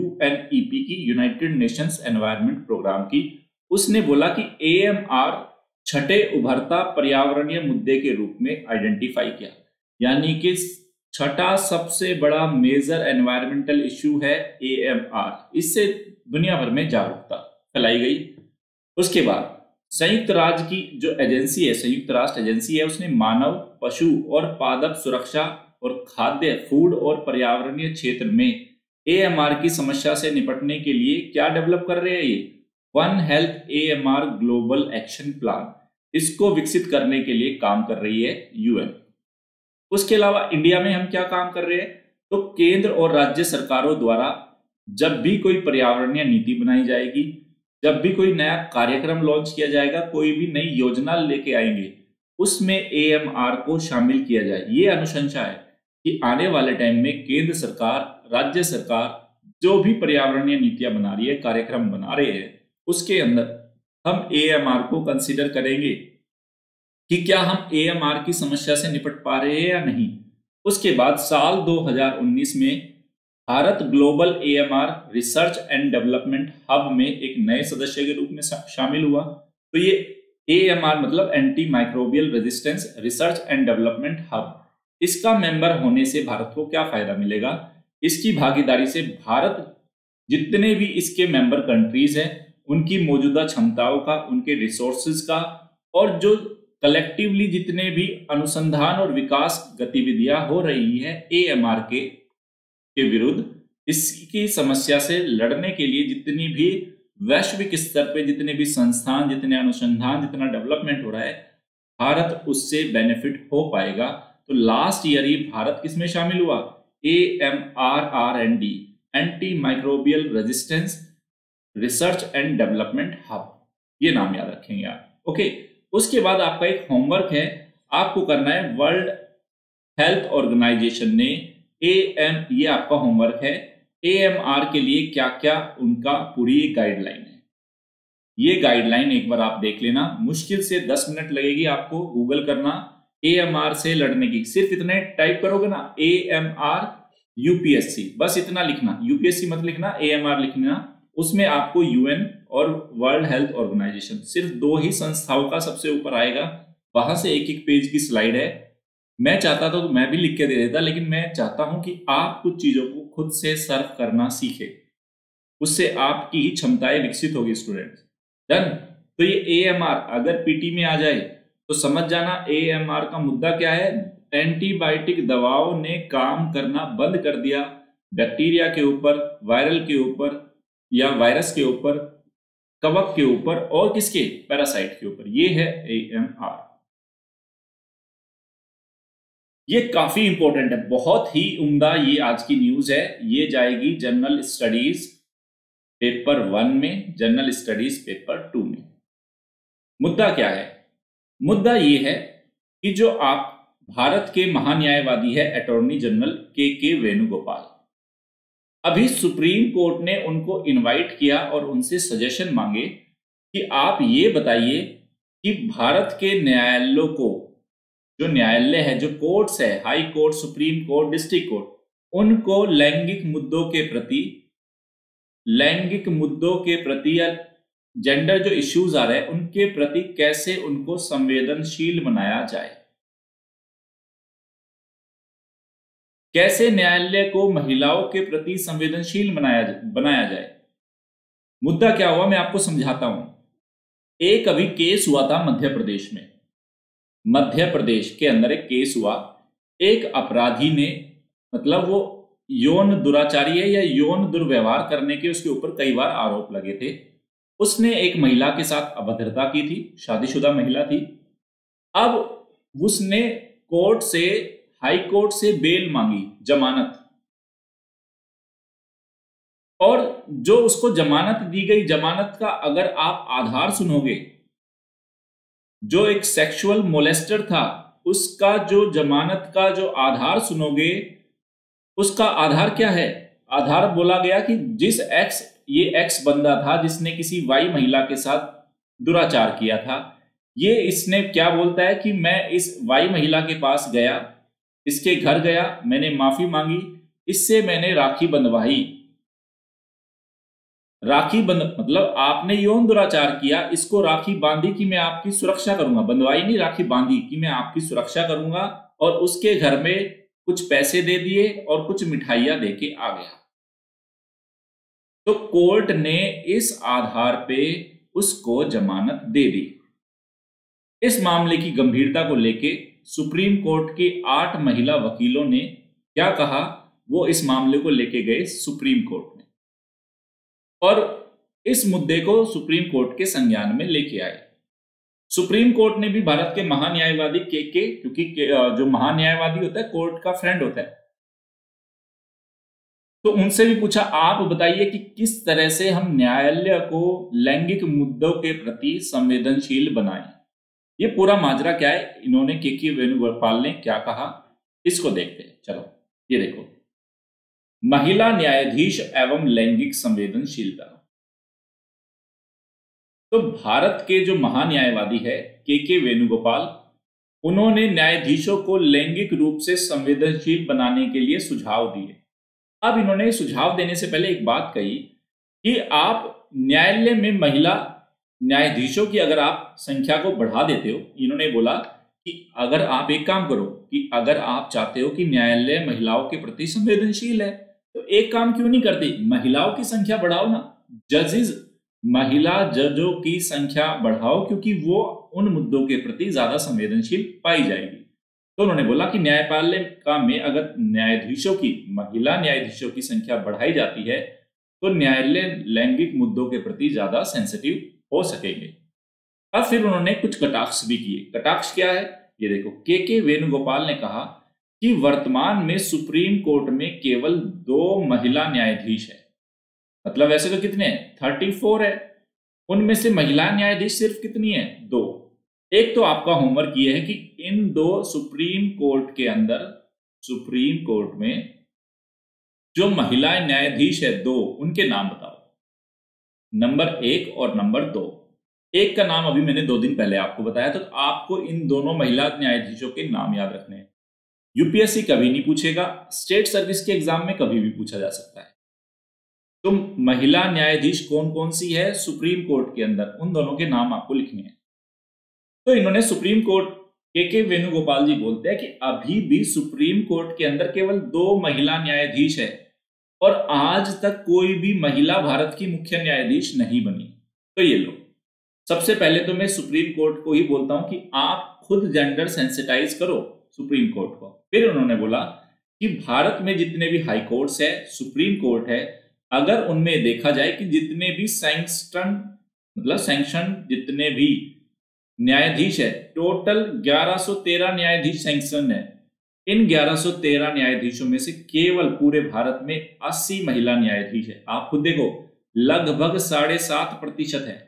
UNEP की, यूनाइटेड नेशंस एनवायरनमेंट प्रोग्राम की, उसने बोला कि AMR छठे उभरता पर्यावरणीय मुद्दे के रूप में आइडेंटिफाई किया, यानी कि छठा सबसे बड़ा मेजर एनवायरमेंटल इश्यू है AMR। इससे दुनिया भर में जागरूकता फैलाई गई। उसके बाद संयुक्त राष्ट्र की जो एजेंसी है, संयुक्त राष्ट्र एजेंसी है, उसने मानव, पशु और पादप सुरक्षा और खाद्य, फूड और पर्यावरणीय क्षेत्र में AMR की समस्या से निपटने के लिए क्या डेवलप कर रहे हैं, ये one health AMR global action plan, इसको विकसित करने के लिए काम कर रही है UN। उसके अलावा इंडिया में हम क्या काम कर रहे हैं, तो केंद्र और राज्य सरकारों द्वारा जब भी कोई पर्यावरणीय नीति बनाई जाएगी, जब भी कोई नया कार्यक्रम लॉन्च किया जाएगा, कोई भी नई योजना लेके आएंगे, उसमें AMR को शामिल किया जाए। ये अनुशंसा है कि आने वाले टाइम में केंद्र सरकार, राज्य सरकार जो भी पर्यावरणीय नीतियां बना रही है, कार्यक्रम बना रहे हैं, उसके अंदर हम AMR को कंसीडर करेंगे कि क्या हम AMR की समस्या से निपट पा रहे हैं या नहीं। उसके बाद साल 2019 में Bharat Global AMR Research and development Hub में एक नए सदस्य के रूप में शामिल हुआ। तो ये AMR मतलब anti microbial resistance research and development hub, इसका मेंबर होने से भारत को क्या फायदा मिलेगा, इसकी भागीदारी से भारत जितने भी इसके मेंबर कंट्रीज हैं उनकी मौजूदा क्षमताओं का, उनके रिसोर्सेज का, और जो कलेक्टिवली जितने भी अनुसंधान और विकास गतिविधियां हो रही है AMR के विरुद्ध, इसकी समस्या से लड़ने के लिए जितनी भी वैश्विक स्तर पे जितने भी संस्थान, जितने अनुसंधान, जितना डेवलपमेंट हो रहा है, भारत उससे बेनिफिट हो पाएगा। तो लास्ट ईयर ही भारत किसमें शामिल हुआ? AMRRND, Anti microbial resistance research and development Hub, ये नाम याद रखेंगे आप। ओके, उसके बाद आपका एक होमवर्क है, आपको करना है वर्ल्ड हेल्थ ऑर्गेनाइजेशन ने ये आपका होमवर्क है, AMR के लिए क्या क्या उनका पूरी गाइडलाइन है। ये गाइडलाइन एक बार आप देख लेना, मुश्किल से 10 मिनट लगेगी आपको गूगल करना AMR से लड़ने की। सिर्फ इतने टाइप करोगे ना, AMR UPSC, बस इतना लिखना, UPSC मत लिखना, AMR लिखना। उसमें आपको UN और वर्ल्ड हेल्थ ऑर्गेनाइजेशन, सिर्फ 2 ही संस्थाओं का सबसे ऊपर आएगा। वहां से एक एक पेज की स्लाइड है। मैं चाहता था तो मैं भी लिख के दे देता, लेकिन मैं चाहता हूं कि आप कुछ चीजों को खुद से सर्व करना सीखे, उससे आपकी ही क्षमताएं विकसित होगी स्टूडेंट्स। डन। तो ये AMR अगर पीटी में आ जाए तो समझ जाना AMR का मुद्दा क्या है। एंटीबायोटिक दवाओं ने काम करना बंद कर दिया बैक्टीरिया के ऊपर, वायरल के ऊपर या वायरस के ऊपर, कवक के ऊपर और किसके? पैरासाइट के ऊपर। ये है AMR। ये काफी इंपॉर्टेंट है, बहुत ही उम्दा ये आज की न्यूज है। ये जाएगी जनरल स्टडीज पेपर 1 में, जनरल स्टडीज पेपर 2 में। मुद्दा क्या है? मुद्दा ये है कि जो आप भारत के महान्यायवादी है अटॉर्नी जनरल के वेणुगोपाल, अभी सुप्रीम कोर्ट ने उनको इनवाइट किया और उनसे सजेशन मांगे कि आप ये बताइए कि भारत के न्यायालयों को, जो न्यायालय है, जो कोर्ट्स है, high court, supreme court, district court, उनको लैंगिक मुद्दों के प्रति या जेंडर जो इश्यूज आ रहे हैं उनके प्रति कैसे उनको संवेदनशील बनाया जाए, कैसे न्यायालय को महिलाओं के प्रति संवेदनशील बनाया जाए। मुद्दा क्या हुआ मैं आपको समझाता हूं। एक अभी केस हुआ था मध्य प्रदेश में, मध्य प्रदेश के अंदर एक केस हुआ। एक अपराधी ने, मतलब वो यौन दुराचारी है या यौन दुर्व्यवहार करने के उसके ऊपर कई बार आरोप लगे थे। उसने एक महिला के साथ अभद्रता की थी, शादीशुदा महिला थी। अब उसने कोर्ट से, हाई कोर्ट से बेल मांगी, जमानत, और जो उसको जमानत दी गई, जमानत का अगर आप आधार सुनोगे, जो एक सेक्सुअल मोलेस्टर था उसका जो जमानत का जो आधार सुनोगे, उसका आधार क्या है? आधार बोला गया कि ये एक्स बंदा था जिसने किसी वाई महिला के साथ दुराचार किया था। ये इसने क्या बोलता है कि मैं इस वाई महिला के पास गया, इसके घर गया, मैंने माफी मांगी, इससे मैंने राखी बंधवाई। मतलब आपने यौन दुराचार किया, इसको राखी बांधी कि मैं आपकी सुरक्षा करूंगा, बंधवाई नहीं, राखी बांधी कि मैं आपकी सुरक्षा करूंगा, और उसके घर में कुछ पैसे दे दिए और कुछ मिठाइयां देके आ गया। तो कोर्ट ने इस आधार पे उसको जमानत दे दी। इस मामले की गंभीरता को लेके सुप्रीम कोर्ट के 8 महिला वकीलों ने क्या कहा, वो इस मामले को लेके गए सुप्रीम कोर्ट में और इस मुद्दे को सुप्रीम कोर्ट के संज्ञान में लेके आए। सुप्रीम कोर्ट ने भी भारत के महान्यायवादी क्योंकि जो महान्यायवादी होता है कोर्ट का फ्रेंड होता है, तो उनसे भी पूछा, आप बताइए कि किस तरह से हम न्यायालय को लैंगिक मुद्दों के प्रति संवेदनशील बनाएं। ये पूरा माजरा क्या है, इन्होंने के वेणुगोपाल ने क्या कहा, इसको देखते हैं। चलो ये देखो, महिला न्यायाधीश एवं लैंगिक संवेदनशीलता। तो भारत के जो महान्यायवादी है के वेणुगोपाल, उन्होंने न्यायाधीशों को लैंगिक रूप से संवेदनशील बनाने के लिए सुझाव दिए। अब इन्होंने सुझाव देने से पहले एक बात कही कि आप न्यायालय में महिला न्यायाधीशों की अगर आप संख्या को बढ़ा देते हो, इन्होंने बोला कि अगर आप एक काम करो कि अगर आप चाहते हो कि न्यायालय महिलाओं के प्रति संवेदनशील है तो एक काम क्यों नहीं करते, महिलाओं की संख्या बढ़ाओ ना, महिला जजों की संख्या बढ़ाओ, क्योंकि वो उन मुद्दों के प्रति ज्यादा संवेदनशील पाई जाएगी। तो उन्होंने बोला कि न्यायपालिका में अगर महिला न्यायाधीशों की संख्या बढ़ाई जाती है तो न्यायालय लैंगिक मुद्दों के प्रति ज्यादा सेंसिटिव हो सकेंगे। अब फिर उन्होंने कुछ कटाक्ष भी किए। कटाक्ष क्या है, ये देखो। के वेणुगोपाल ने कहा कि वर्तमान में सुप्रीम कोर्ट में केवल 2 महिला न्यायाधीश है। मतलब वैसे तो कितने हैं, 34 है, उनमें से महिला न्यायाधीश सिर्फ कितनी है, 2। एक तो आपका होमवर्क ये है कि इन 2 सुप्रीम कोर्ट के अंदर, सुप्रीम कोर्ट में जो महिला न्यायाधीश है 2, उनके नाम बताओ, नंबर 1 और नंबर 2। एक का नाम अभी मैंने 2 दिन पहले आपको बताया, तो आपको इन दोनों महिला न्यायाधीशों के नाम याद रखने हैं। यूपीएससी कभी नहीं पूछेगा, स्टेट सर्विस के एग्जाम में कभी भी पूछा जा सकता है। तो महिला न्यायाधीश कौन कौन सी है सुप्रीम कोर्ट के अंदर, उन दोनों के नाम आपको लिखने हैं। तो इन्होंने सुप्रीम कोर्ट, के वेणुगोपाल जी बोलते हैं कि अभी भी सुप्रीम कोर्ट के अंदर केवल 2 महिला न्यायाधीश है और आज तक कोई भी महिला भारत की मुख्य न्यायाधीश नहीं बनी। तो ये लो, सबसे पहले तो मैं सुप्रीम कोर्ट को ही बोलता हूं कि आप खुद जेंडर सेंसिटाइज करो सुप्रीम कोर्ट को। फिर उन्होंने बोला कि भारत में जितने भी हाई कोर्ट्स है, सुप्रीम कोर्ट है, अगर उनमें देखा जाए कि जितने भी सैंक्शन जितने भी न्यायाधीश है, टोटल 1113 न्यायाधीश सैंक्शन है। इन 1113 न्यायाधीशों में से केवल पूरे भारत में 80 महिला न्यायाधीश है। आप खुद देखो, लगभग 7.5% है।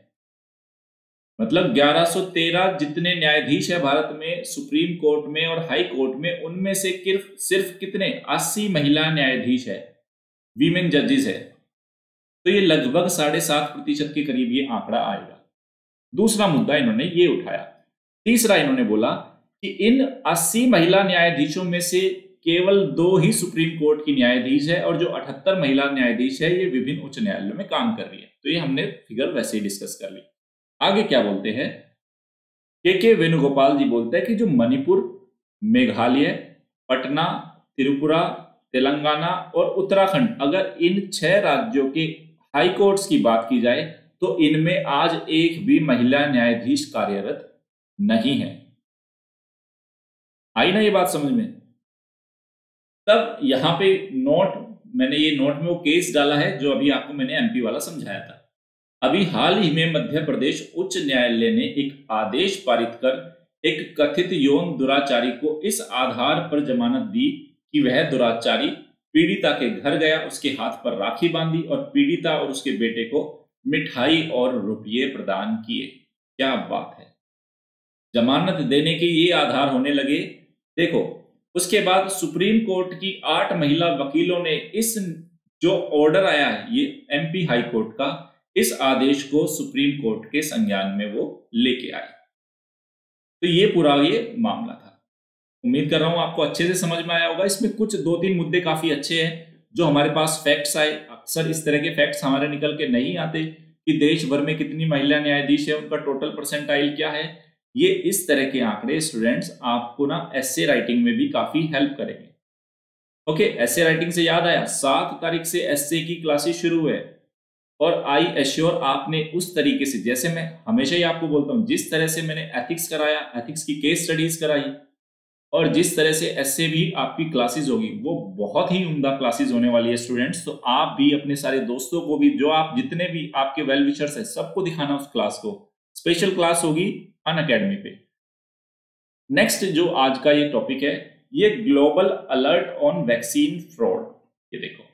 मतलब 1113 जितने न्यायाधीश है भारत में सुप्रीम कोर्ट में और हाई कोर्ट में, उनमें से सिर्फ कितने, 80 महिला न्यायाधीश है, वीमेन जजेस है। तो ये लगभग 7.5% के करीब ये आंकड़ा आएगा। दूसरा मुद्दा इन्होंने ये उठाया। तीसरा इन्होंने बोला कि इन 80 महिला न्यायाधीशों में से केवल 2 ही सुप्रीम कोर्ट की न्यायाधीश है और जो 78 महिला न्यायाधीश है ये विभिन्न उच्च न्यायालयों में काम कर रही है। तो ये हमने फिगर वैसे ही डिस्कस कर ली। आगे क्या बोलते हैं, के वेणुगोपाल जी बोलते हैं कि जो मणिपुर, मेघालय, पटना, त्रिपुरा, तेलंगाना और उत्तराखंड, अगर इन 6 राज्यों के हाई कोर्ट्स की बात की जाए तो इनमें आज एक भी महिला न्यायाधीश कार्यरत नहीं है। आई ना ये बात समझ में। तब यहां पे मैंने ये नोट में वो केस डाला है जो अभी आपको मैंने एमपी वाला समझाया था। अभी हाल ही में मध्य प्रदेश उच्च न्यायालय ने एक आदेश पारित कर एक कथित यौन दुराचारी को इस आधार पर जमानत दी कि वह दुराचारी पीड़िता के घर गया, उसके हाथ पर राखी बांधी और पीड़िता और उसके बेटे को मिठाई और रुपये प्रदान किए। क्या बात है, जमानत देने के ये आधार होने लगे। देखो, उसके बाद सुप्रीम कोर्ट की 8 महिला वकीलों ने इस जो ऑर्डर आया है ये एमपी हाई कोर्ट का, इस आदेश को सुप्रीम कोर्ट के संज्ञान में वो लेके आए। तो ये पूरा ये मामला था। उम्मीद कर रहा हूं आपको अच्छे से समझ में आया होगा। इसमें कुछ 2-3 मुद्दे काफी अच्छे हैं जो हमारे पास फैक्ट्स आए। अक्सर इस तरह के फैक्ट्स हमारे निकल के नहीं आते कि देश भर में कितनी महिला न्यायाधीश है, उनका टोटल परसेंटाइल क्या है। ये इस तरह के आंकड़े स्टूडेंट्स आपको ना एस्से राइटिंग में भी काफी हेल्प करेंगे। ओके, एस्से राइटिंग से याद आया, 7 तारीख से एस्से की क्लासेस शुरू है और आई एश्योर आपने उस तरीके से, जैसे मैं हमेशा ही आपको बोलता हूं, जिस तरह से मैंने एथिक्स कराया, एथिक्स की केस स्टडीज कराई और जिस तरह से एस्से भी आपकी क्लासेस होगी, वो बहुत ही उम्दा क्लासेस होने वाली है स्टूडेंट्स। तो आप भी अपने सारे दोस्तों को भी, जो आप जितने भी आपके वेल विशर्स है, सबको दिखाना उस क्लास को। स्पेशल क्लास होगी अनअकैडमी पे। नेक्स्ट जो आज का ये टॉपिक है, ये global alert on vaccine fraud. ये देखो,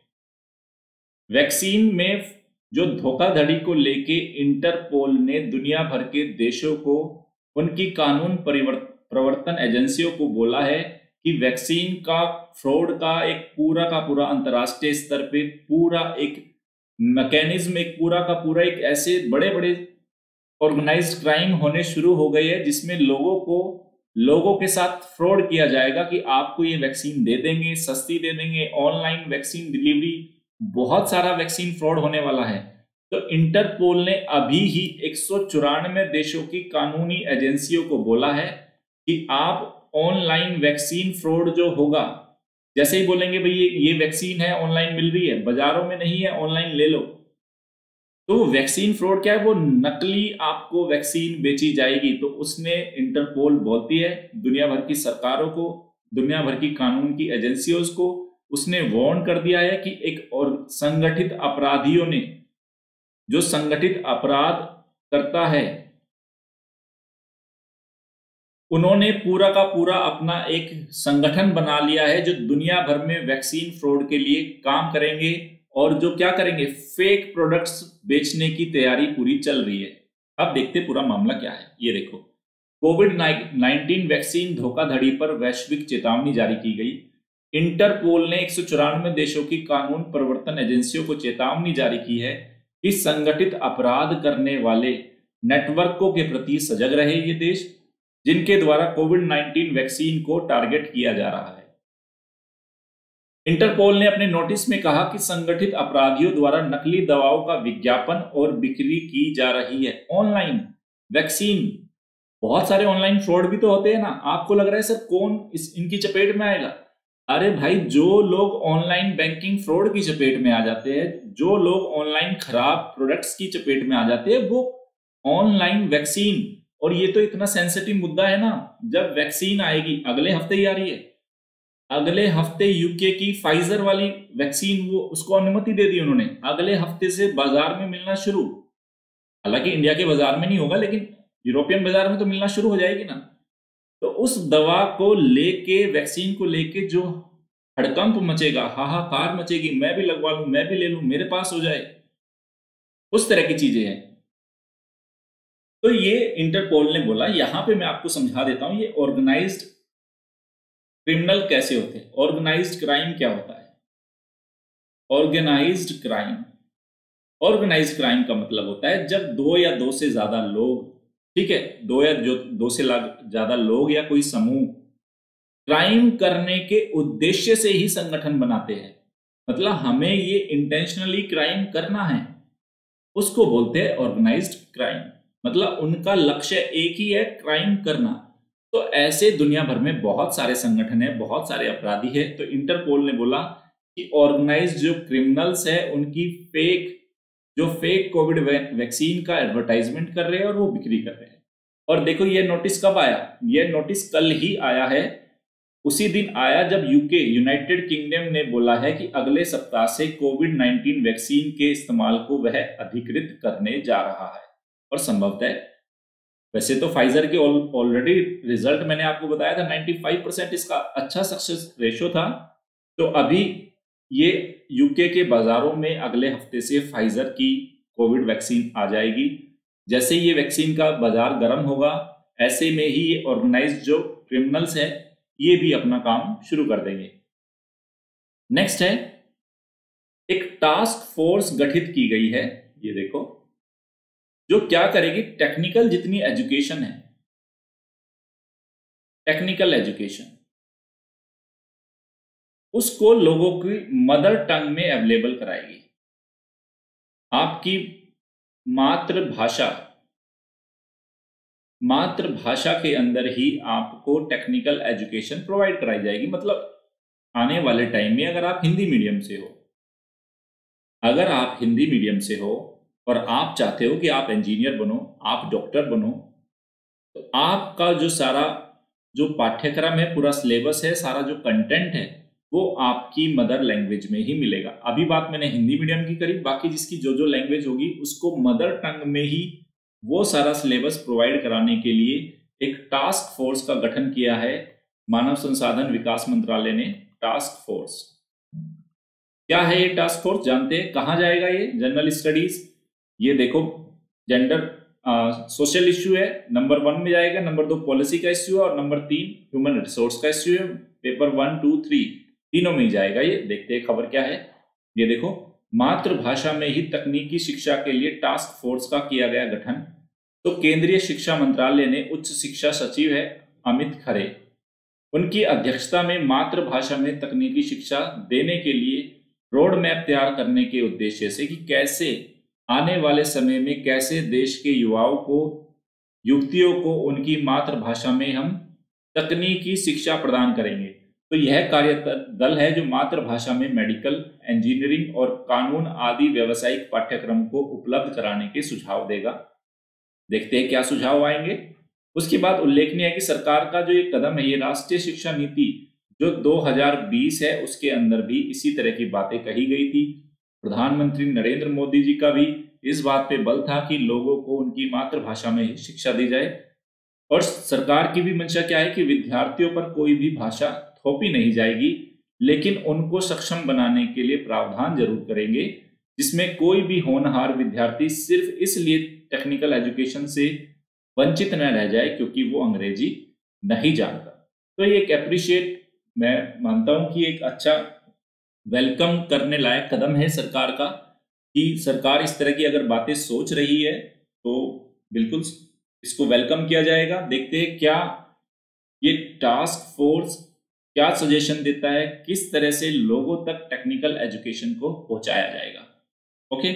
वैक्सीन में जो धोखाधड़ी को लेके इंटरपोल ने दुनिया भर के देशों को, उनकी कानून प्रवर्तन एजेंसियों को बोला है कि वैक्सीन का फ्रॉड का एक पूरा अंतरराष्ट्रीय स्तर पे पूरा एक मैकेनिज्म, एक पूरा का पूरा एक ऐसे बड़े बड़े ऑर्गेनाइज्ड क्राइम होने शुरू हो गए हैं जिसमें लोगों के साथ फ्रॉड किया जाएगा कि आपको ये वैक्सीन दे देंगे, सस्ती दे देंगे, ऑनलाइन वैक्सीन डिलीवरी, बहुत सारा वैक्सीन फ्रॉड होने वाला है। तो इंटरपोल ने अभी ही 194 देशों की कानूनी एजेंसियों को बोला है कि आप ऑनलाइन वैक्सीन फ्रॉड जो होगा, जैसे ही बोलेंगे भाई ये वैक्सीन है, ऑनलाइन मिल रही है, बाजारों में नहीं है, ऑनलाइन ले लो, तो वैक्सीन फ्रॉड क्या है, वो नकली आपको वैक्सीन बेची जाएगी। तो उसने, इंटरपोल बोलती है दुनिया भर की सरकारों को, दुनिया भर की कानून की एजेंसियों को, उसने वार्न कर दिया है कि एक और संगठित अपराधियों ने, जो संगठित अपराध करता है, उन्होंने पूरा का पूरा अपना एक संगठन बना लिया है जो दुनिया भर में वैक्सीन फ्रॉड के लिए काम करेंगे और जो क्या करेंगे, फेक प्रोडक्ट्स बेचने की तैयारी पूरी चल रही है। अब देखते पूरा मामला क्या है। ये देखो, कोविड-19 वैक्सीन धोखाधड़ी पर वैश्विक चेतावनी जारी की गई। इंटरपोल ने 194 देशों की कानून प्रवर्तन एजेंसियों को चेतावनी जारी की है कि संगठित अपराध करने वाले नेटवर्कों के प्रति सजग रहे ये देश, जिनके द्वारा कोविड-19 वैक्सीन को टारगेट किया जा रहा है। इंटरपोल ने अपने नोटिस में कहा कि संगठित अपराधियों द्वारा नकली दवाओं का विज्ञापन और बिक्री की जा रही है। ऑनलाइन वैक्सीन, बहुत सारे ऑनलाइन फ्रॉड भी तो होते हैं ना। आपको लग रहा है सर कौन इनकी चपेट में आएगा? अरे भाई, जो लोग ऑनलाइन बैंकिंग फ्रॉड की चपेट में आ जाते हैं, जो लोग ऑनलाइन खराब प्रोडक्ट्स की चपेट में आ जाते हैं, वो ऑनलाइन वैक्सीन, और ये तो इतना सेंसिटिव मुद्दा है ना। जब वैक्सीन आएगी, अगले हफ्ते ही आ रही है, अगले हफ्ते यूके की फाइजर वाली वैक्सीन, वो उसको अनुमति दे दी उन्होंने, अगले हफ्ते से बाजार में मिलना शुरू। हालांकि इंडिया के बाजार में नहीं होगा, लेकिन यूरोपियन बाजार में तो मिलना शुरू हो जाएगी ना। तो उस दवा को लेके, वैक्सीन को लेके जो हड़कंप मचेगा, हाहाकार मचेगी, मैं भी लगवा लूं, मैं भी ले लूं, मेरे पास हो जाए, उस तरह की चीजें हैं। तो ये इंटरपोल ने बोला। यहां पे मैं आपको समझा देता हूं ये ऑर्गेनाइज्ड क्रिमिनल कैसे होते हैं, ऑर्गेनाइज्ड क्राइम क्या होता है। ऑर्गेनाइज्ड क्राइम, ऑर्गेनाइज्ड क्राइम का मतलब होता है जब दो या दो से ज्यादा लोग, ठीक है, दो से ज्यादा लोग या कोई समूह क्राइम करने के उद्देश्य से ही संगठन बनाते हैं। मतलब हमें ये इंटेंशनली क्राइम करना है, उसको बोलते हैं ऑर्गेनाइज्ड क्राइम। मतलब उनका लक्ष्य एक ही है, क्राइम करना। तो ऐसे दुनिया भर में बहुत सारे संगठन है, बहुत सारे अपराधी है। तो इंटरपोल ने बोला कि ऑर्गेनाइज्ड जो क्रिमिनल्स है, उनकी फेक कोविड वैक्सीन का एडवर्टाइजमेंट कर रहे हैं और वो बिक्री कर रहे हैं। और देखो ये नोटिस कब आया, ये नोटिस कल ही आया है। उसी दिन आया जब यूनाइटेड किंगडम ने बोला है कि अगले सप्ताह से कोविड-19 वैक्सीन के इस्तेमाल को वह अधिकृत करने जा रहा है। और संभवतः, वैसे तो फाइजर के ऑलरेडी रिजल्ट मैंने आपको बताया था, 95% इसका अच्छा सक्सेस रेशो था। तो अभी ये यूके के बाजारों में अगले हफ्ते से फाइजर की कोविड वैक्सीन आ जाएगी। जैसे ये वैक्सीन का बाजार गर्म होगा, ऐसे में ही ये ऑर्गेनाइज्ड जो क्रिमिनल्स है, ये भी अपना काम शुरू कर देंगे। नेक्स्ट है, एक टास्क फोर्स गठित की गई है, ये देखो, जो क्या करेगी, टेक्निकल जितनी एजुकेशन है, टेक्निकल एजुकेशन, उसको लोगों की मदर टंग में अवेलेबल कराएगी। आपकी मातृभाषा के अंदर ही आपको टेक्निकल एजुकेशन प्रोवाइड कराई जाएगी। मतलब आने वाले टाइम में अगर आप हिंदी मीडियम से हो, और आप चाहते हो कि आप इंजीनियर बनो, आप डॉक्टर बनो, तो आपका जो सारा जो पाठ्यक्रम है, पूरा सिलेबस है, सारा जो कंटेंट है, वो आपकी मदर लैंग्वेज में ही मिलेगा। अभी बात मैंने हिंदी मीडियम की करी, बाकी जिसकी जो लैंग्वेज होगी उसको मदर टंग में ही वो सारा सिलेबस प्रोवाइड कराने के लिए एक टास्क फोर्स का गठन किया है मानव संसाधन विकास मंत्रालय ने। टास्क फोर्स क्या है? ये टास्क फोर्स जानते हैं, कहां जाएगा ये? जनरल स्टडीज, ये देखो, जेंडर सोशल इश्यू है, नंबर 1 में जाएगा, नंबर 2 पॉलिसी का इश्यू है, और नंबर 3 ह्यूमन रिसोर्स का इश्यू है। पेपर 1, 2, 3 तीनों में जाएगा ये। देखते हैं खबर क्या है। ये देखो, मातृभाषा में ही तकनीकी शिक्षा के लिए टास्क फोर्स का किया गया गठन। तो केंद्रीय शिक्षा मंत्रालय ने उच्च शिक्षा सचिव है अमित खरे, उनकी अध्यक्षता में मातृभाषा में तकनीकी शिक्षा देने के लिए रोड मैप तैयार करने के उद्देश्य से कि कैसे आने वाले समय में कैसे देश के युवाओं को, युवतियों को उनकी मातृभाषा में हम तकनीकी शिक्षा प्रदान करेंगे। तो यह कार्य दल है जो मातृभाषा में मेडिकल, इंजीनियरिंग और कानून आदि व्यावसायिक पाठ्यक्रम को उपलब्ध कराने के सुझाव देगा। देखते हैं क्या सुझाव आएंगे। उसके बाद उल्लेखनीय है कि सरकार का जो ये कदम है, ये राष्ट्रीय शिक्षा नीति जो 2020 है उसके अंदर भी इसी तरह की बातें कही गई थी। प्रधानमंत्री नरेंद्र मोदी जी का भी इस बात पे बल था कि लोगों को उनकी मातृभाषा में ही शिक्षा दी जाए। और सरकार की भी मंशा क्या है कि विद्यार्थियों पर कोई भी भाषा थोपी नहीं जाएगी, लेकिन उनको सक्षम बनाने के लिए प्रावधान जरूर करेंगे, जिसमें कोई भी होनहार विद्यार्थी सिर्फ इसलिए टेक्निकल एजुकेशन से वंचित न रह जाए क्योंकि वो अंग्रेजी नहीं जानता। तो ये एक एप्रिशिएट, मैं मानता हूं कि एक अच्छा वेलकम करने लायक कदम है सरकार का, कि सरकार इस तरह की अगर बातें सोच रही है तो बिल्कुल इसको वेलकम किया जाएगा। देखते हैं क्या ये टास्क फोर्स क्या सजेशन देता है, किस तरह से लोगों तक टेक्निकल एजुकेशन को पहुंचाया जाएगा। ओके,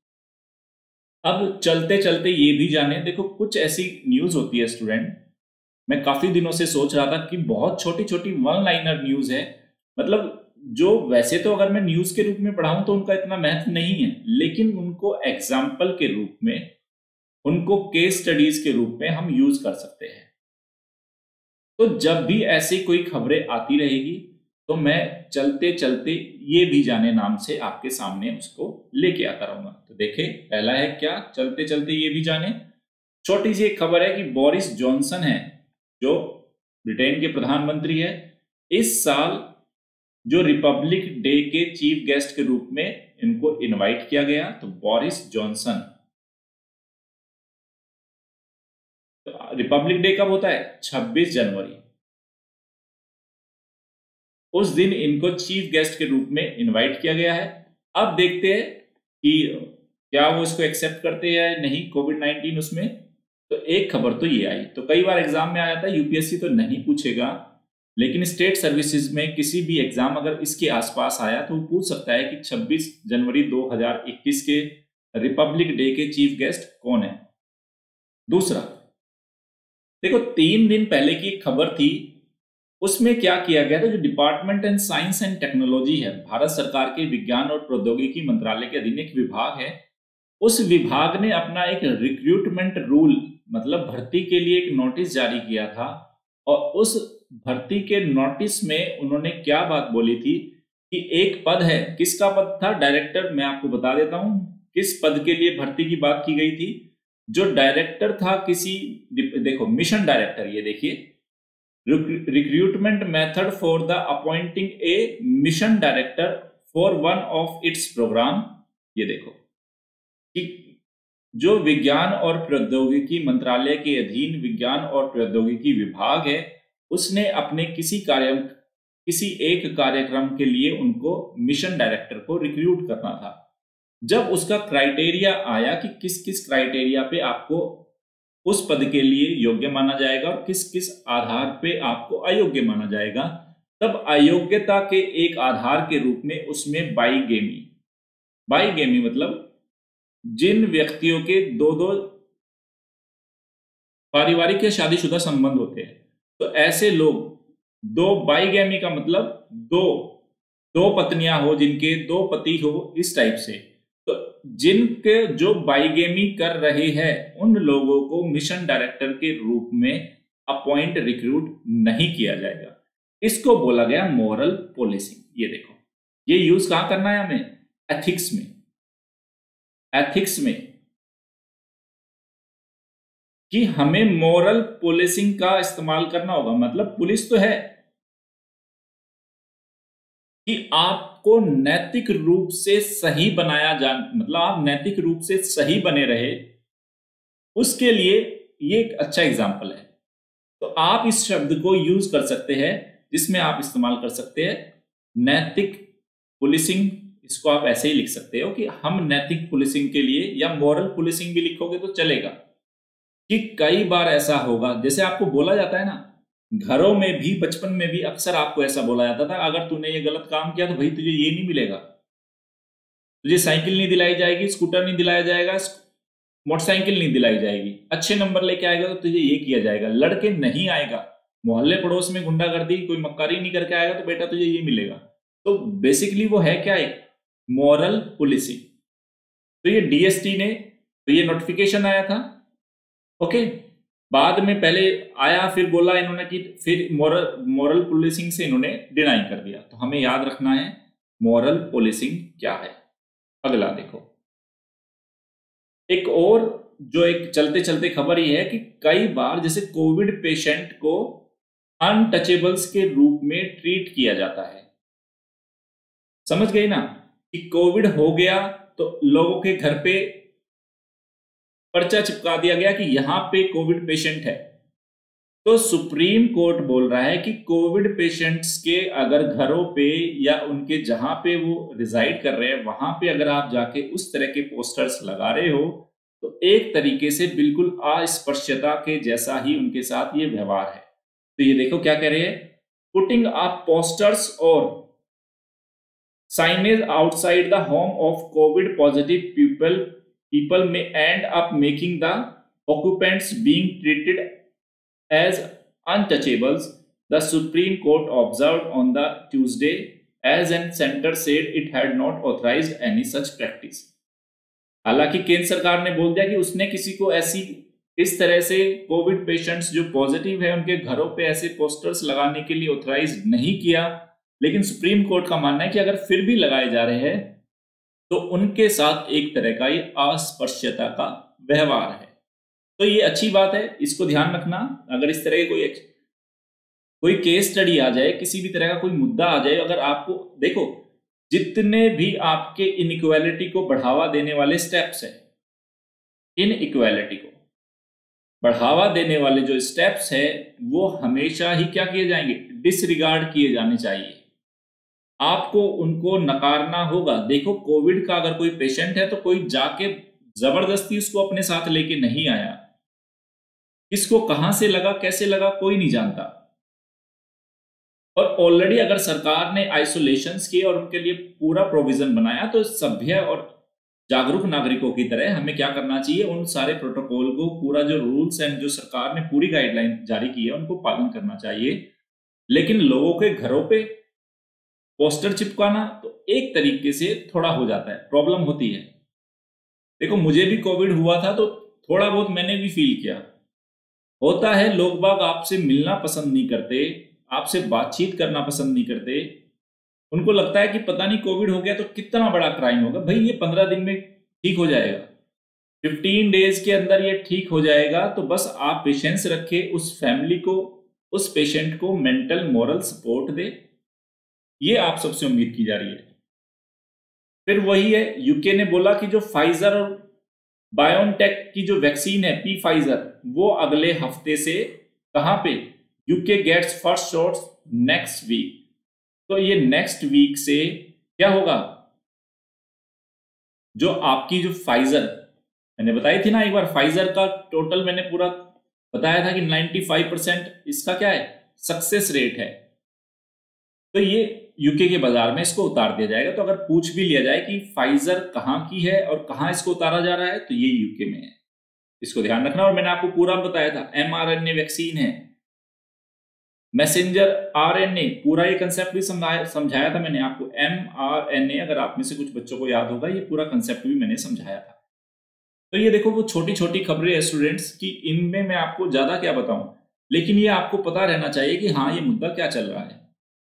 अब चलते चलते ये भी जाने, देखो कुछ ऐसी न्यूज होती है स्टूडेंट, मैं काफी दिनों से सोच रहा था कि बहुत छोटी छोटी वन लाइनर न्यूज है, मतलब जो वैसे तो अगर मैं न्यूज के रूप में पढ़ाऊं तो उनका इतना महत्व नहीं है, लेकिन उनको एग्जाम्पल के रूप में, उनको केस स्टडीज के रूप में हम यूज कर सकते हैं। तो जब भी ऐसी कोई खबरें आती रहेगी तो मैं चलते चलते ये भी जाने नाम से आपके सामने उसको लेके आता रहूंगा। तो देखे, पहला है क्या, चलते चलते ये भी जाने। छोटी सी एक खबर है कि बोरिस जॉनसन है जो ब्रिटेन के प्रधानमंत्री है, इस साल जो रिपब्लिक डे के चीफ गेस्ट के रूप में इनको इनवाइट किया गया। तो बोरिस जॉनसन, तो रिपब्लिक डे कब होता है, 26 जनवरी, उस दिन इनको चीफ गेस्ट के रूप में इनवाइट किया गया है। अब देखते हैं कि क्या वो इसको एक्सेप्ट करते हैं या नहीं, कोविड-19 उसमें। तो एक खबर तो ये आई, तो कई बार एग्जाम में आया था, यूपीएससी तो नहीं पूछेगा, लेकिन स्टेट सर्विसेज में किसी भी एग्जाम अगर इसके आसपास आया तो वो पूछ सकता है कि 26 जनवरी 2021 के रिपब्लिक डे के चीफ गेस्ट कौन है। दूसरा, देखो 3 दिन पहले की खबर थी, उसमें क्या किया गया था, जो department and science and technology है, भारत सरकार के विज्ञान और प्रौद्योगिकी मंत्रालय के अधीन एक विभाग है, उस विभाग ने अपना एक रिक्रूटमेंट रूल, मतलब भर्ती के लिए एक नोटिस जारी किया था। और उस भर्ती के नोटिस में उन्होंने क्या बात बोली थी कि एक पद है, किसका पद था, डायरेक्टर। मैं आपको बता देता हूं किस पद के लिए भर्ती की बात की गई थी। जो डायरेक्टर था किसी, देखो मिशन डायरेक्टर, ये देखिए, recruitment method for the appointing a mission director for one of its programme. ये देखो कि जो विज्ञान और प्रौद्योगिकी मंत्रालय के अधीन विज्ञान और प्रौद्योगिकी विभाग है, उसने अपने किसी एक कार्यक्रम के लिए उनको मिशन डायरेक्टर को रिक्रूट करना था। जब उसका क्राइटेरिया आया कि किस किस क्राइटेरिया पे आपको उस पद के लिए योग्य माना जाएगा और किस किस आधार पे आपको अयोग्य माना जाएगा, तब अयोग्यता के एक आधार के रूप में उसमें बाईगेमी मतलब जिन व्यक्तियों के दो पारिवारिक या शादीशुदा संबंध होते हैं, तो ऐसे लोग, बाईगेमी का मतलब दो पत्नियां हो, जिनके 2 पति हो, इस टाइप से। तो जिनके जो बाईगेमी कर रहे हैं उन लोगों को मिशन डायरेक्टर के रूप में अपॉइंट रिक्रूट नहीं किया जाएगा। इसको बोला गया मोरल पॉलिसिंग। ये देखो, ये यूज कहां करना है हमें, एथिक्स में। एथिक्स में कि हमें मोरल पॉलिसिंग का इस्तेमाल करना होगा। मतलब पुलिस तो है कि आपको नैतिक रूप से सही बनाया जा, मतलब आप नैतिक रूप से सही बने रहे, उसके लिए ये एक अच्छा एग्जाम्पल है। तो आप इस शब्द को यूज कर सकते हैं, जिसमें आप इस्तेमाल कर सकते हैं नैतिक पुलिसिंग। इसको आप ऐसे ही लिख सकते हो कि हम नैतिक पुलिसिंग के लिए, या मॉरल पुलिसिंग भी लिखोगे तो चलेगा। कि कई बार ऐसा होगा, जैसे आपको बोला जाता है ना, घरों में भी, बचपन में भी अक्सर आपको ऐसा बोला जाता था, अगर तूने ये गलत काम किया तो भाई तुझे ये नहीं मिलेगा, तुझे साइकिल नहीं दिलाई जाएगी, स्कूटर नहीं दिलाया जाएगा, मोटरसाइकिल नहीं दिलाई जाएगी, अच्छे नंबर लेके आएगा तो तुझे ये किया जाएगा, लड़के नहीं आएगा मोहल्ले पड़ोस में गुंडागर्दी कोई मक्कारी नहीं करके आएगा तो बेटा तुझे ये मिलेगा। तो बेसिकली वो है क्या, एक मॉरल पुलिसिंग। तो ये डीएसटी ने, तो ये नोटिफिकेशन आया था, ओके। बाद में पहले आया, फिर बोला इन्होंने कि फिर मॉरल पुलिसिंग से इन्होंने डिनाई कर दिया। तो हमें याद रखना है मॉरल पुलिसिंग क्या है। अगला देखो, एक और जो एक चलते चलते खबर ये है कि कई बार जैसे कोविड पेशेंट को अनटचेबल्स के रूप में ट्रीट किया जाता है। समझ गई ना, कि कोविड हो गया तो लोगों के घर पे पर्चा चिपका दिया गया कि यहां पे कोविड पेशेंट है। तो सुप्रीम कोर्ट बोल रहा है कि कोविड पेशेंट्स के अगर घरों पे या उनके जहां पे वो रिजाइड कर रहे हैं वहां पे अगर आप जाके उस तरह के पोस्टर्स लगा रहे हो तो एक तरीके से बिल्कुल अस्पृश्यता के जैसा ही उनके साथ ये व्यवहार है। तो ये देखो क्या कह रहे हैं, पुटिंग अप पोस्टर्स और signage outside the home of COVID positive people may end up making the occupants being treated as untouchables, the Supreme Court observed on the Tuesday, as an center said it had not authorized any such practice. हालांकि केंद्र सरकार ने बोल दिया कि उसने किसी को ऐसी इस तरह से कोविड पेशेंट्स जो पॉजिटिव है उनके घरों पे ऐसे पोस्टर्स लगाने के लिए ऑथराइज नहीं किया, लेकिन सुप्रीम कोर्ट का मानना है कि अगर फिर भी लगाए जा रहे हैं तो उनके साथ एक तरह का ये अस्पृश्यता का व्यवहार है। तो ये अच्छी बात है, इसको ध्यान रखना। अगर इस तरह के कोई केस स्टडी आ जाए, किसी भी तरह का कोई मुद्दा आ जाए, अगर आपको देखो जितने भी आपके इनइक्वालिटी को बढ़ावा देने वाले स्टेप्स हैं, इनइक्वालिटी को बढ़ावा देने वाले जो स्टेप्स है वो हमेशा ही क्या किए जाएंगे, डिसरिगार्ड किए जाने चाहिए। आपको उनको नकारना होगा। देखो कोविड का अगर कोई पेशेंट है तो कोई जाके जबरदस्ती उसको अपने साथ लेके नहीं आया, किसको कहां से लगा कैसे लगा कोई नहीं जानता। और ऑलरेडी अगर सरकार ने आइसोलेशंस किए और उनके लिए पूरा प्रोविजन बनाया तो सभ्य और जागरूक नागरिकों की तरह हमें क्या करना चाहिए, उन सारे प्रोटोकॉल को, पूरा जो रूल्स एंड जो सरकार ने पूरी गाइडलाइन जारी की है उनको पालन करना चाहिए। लेकिन लोगों के घरों पे पोस्टर चिपकाना तो एक तरीके से थोड़ा हो जाता है, प्रॉब्लम होती है। देखो मुझे भी कोविड हुआ था तो थोड़ा बहुत मैंने भी फील किया। होता है लोग बाग आपसे मिलना पसंद नहीं करते, आपसे बातचीत करना पसंद नहीं करते। उनको लगता है कि पता नहीं कोविड हो गया तो कितना बड़ा क्राइम होगा। भाई ये 15 दिन में ठीक हो जाएगा, 15 डेज के अंदर ये ठीक हो जाएगा। तो बस आप पेशेंस रखे, उस फैमिली को, उस पेशेंट को मेंटल मोरल सपोर्ट दे, ये आप सबसे उम्मीद की जा रही है। फिर वही है, यूके ने बोला कि जो फाइजर और बायोनटेक की जो वैक्सीन है पी फाइजर, वो अगले हफ्ते से कहां पे, UK gets first shots next week. तो ये नेक्स्ट वीक से क्या होगा, जो आपकी जो फाइजर मैंने बताई थी ना एक बार, फाइजर का टोटल मैंने पूरा बताया था कि 95% इसका क्या है, सक्सेस रेट है। तो ये यूके के बाजार में इसको उतार दिया जाएगा। तो अगर पूछ भी लिया जाए कि फाइजर कहां की है और कहां इसको उतारा जा रहा है तो ये यूके में है, इसको ध्यान रखना। और मैंने आपको पूरा बताया था, mRNA वैक्सीन है, मैसेंजर आरएनए, पूरा ये कंसेप्ट भी समझाया था मैंने आपको। mRNA, अगर आप में से कुछ बच्चों को याद होगा, ये पूरा कंसेप्ट भी मैंने समझाया था। तो ये देखो वो छोटी छोटी खबरें है स्टूडेंट्स की, इनमें मैं आपको ज्यादा क्या बताऊं, लेकिन ये आपको पता रहना चाहिए कि हाँ ये मुद्दा क्या चल रहा है।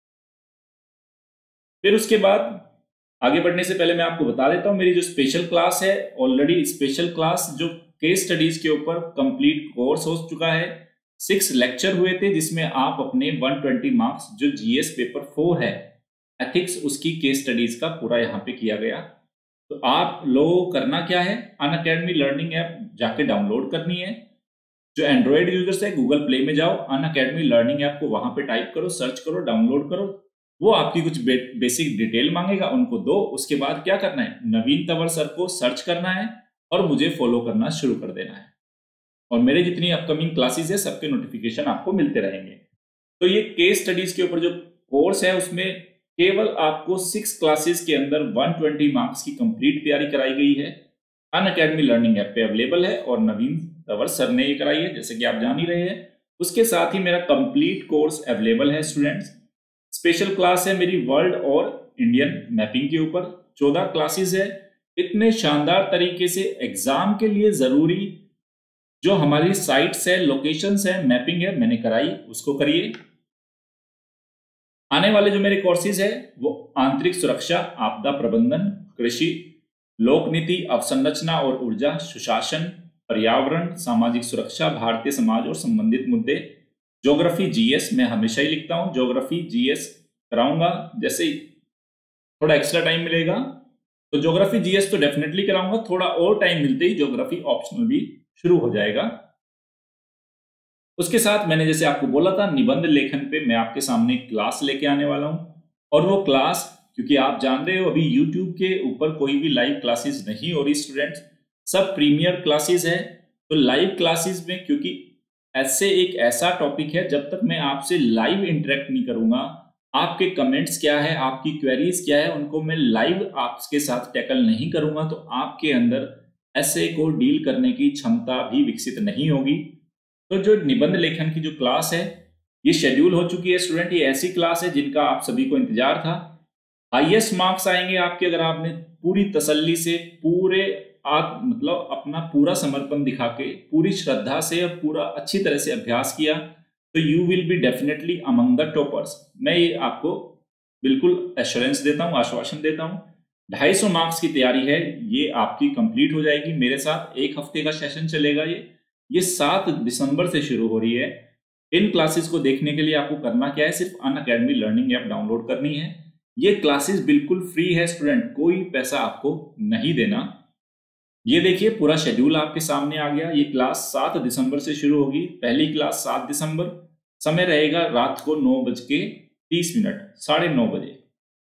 फिर उसके बाद आगे बढ़ने से पहले मैं आपको बता देता हूं, मेरी जो स्पेशल क्लास है, ऑलरेडी स्पेशल क्लास जो केस स्टडीज के ऊपर कंप्लीट कोर्स हो चुका है। 6 लेक्चर हुए थे जिसमें आप अपने 120 मार्क्स जो जीएस पेपर 4 है एथिक्स, उसकी केस स्टडीज का पूरा यहाँ पे किया गया। तो आप लोगों करना क्या है, अनअकैडमी लर्निंग ऐप जाके डाउनलोड करनी है। जो एंड्रॉयड यूजर्स है गूगल प्ले में जाओ, अनअकैडमी लर्निंग ऐप को वहां पे टाइप करो, सर्च करो, डाउनलोड करो। वो आपकी कुछ बेसिक डिटेल मांगेगा, उनको दो। उसके बाद क्या करना है, नवीन तंवर सर को सर्च करना है और मुझे फॉलो करना शुरू कर देना है। और मेरे जितनी अपकमिंग क्लासेस है सबके नोटिफिकेशन आपको मिलते रहेंगे। तो ये केस स्टडीज के ऊपर जो कोर्स है उसमें केवल आपको 6 क्लासेस के अंदर 120 मार्क्स की कंप्लीट तैयारी कराई गई है। अनअकैडमी लर्निंग ऐप पे अवेलेबल है और नवीन तंवर सर ने ये कराई है, जैसे कि आप जान ही रहे हैं। उसके साथ ही मेरा कंप्लीट कोर्स अवेलेबल है स्टूडेंट्स। स्पेशल क्लास है मेरी वर्ल्ड और इंडियन मैपिंग के ऊपर, 14 क्लासेस है। इतने शानदार तरीके से एग्जाम के लिए जरूरी जो हमारी साइट्स है, लोकेशंस है, मैपिंग है, मैंने कराई, उसको करिए। आने वाले जो मेरे कोर्सेज है वो आंतरिक सुरक्षा, आपदा प्रबंधन, कृषि, लोक नीति, अवसंरचना और ऊर्जा, सुशासन, पर्यावरण, सामाजिक सुरक्षा, भारतीय समाज और संबंधित मुद्दे, ज्योग्राफी, जीएस। मैं हमेशा ही लिखता हूं ज्योग्राफी जीएस कराऊंगा, जैसे थोड़ा एक्स्ट्रा टाइम मिलेगा तो ज्योग्राफी जीएस तो डेफिनेटली कराऊंगा, थोड़ा और टाइम मिलते ही ज्योग्राफी ऑप्शनल भी शुरू हो जाएगा। उसके साथ मैंने जैसे आपको बोला था निबंध लेखन पे मैं आपके सामने क्लास लेके आने वाला हूं, और वो क्लास क्योंकि आप जान रहे हो अभी YouTube के ऊपर कोई भी लाइव क्लासेस नहीं हो रही स्टूडेंट्स, सब प्रीमियर क्लासेस है। तो लाइव क्लासेस में क्योंकि ऐसे एक ऐसा टॉपिक है जब तक मैं आपसे लाइव इंटरेक्ट नहीं करूंगा, आपके कमेंट्स क्या है, आपकी क्वेरीज क्या है, उनको मैं लाइव आपके साथ टैकल नहीं करूंगा तो आपके अंदर ऐसे को डील करने की क्षमता भी विकसित नहीं होगी। तो जो निबंध लेखन की जो क्लास है ये शेड्यूल हो चुकी है स्टूडेंट। ये ऐसी क्लास है जिनका आप सभी को इंतजार था। हाईएस्ट मार्क्स आएंगे आपके अगर आपने पूरी तसल्ली से, पूरे आप मतलब अपना पूरा समर्पण दिखा के, पूरी श्रद्धा से और पूरा अच्छी तरह से अभ्यास किया तो you will be definitely among the toppers. मैं ये आपको बिल्कुल एश्योरेंस देता हूँ, आश्वासन देता हूँ। 250 मार्क्स की तैयारी है, ये आपकी कंप्लीट हो जाएगी मेरे साथ। 1 हफ्ते का सेशन चलेगा। ये 7 दिसंबर से शुरू हो रही है। इन क्लासेस को देखने के लिए आपको करना क्या है, सिर्फ अनअकैडमी लर्निंग ऐप डाउनलोड करनी है। ये क्लासेस बिल्कुल फ्री है स्टूडेंट, कोई पैसा आपको नहीं देना। ये देखिए पूरा शेड्यूल आपके सामने आ गया। ये क्लास 7 दिसंबर से शुरू होगी। पहली क्लास 7 दिसंबर, समय रहेगा रात को 9:30, 9:30 बजे।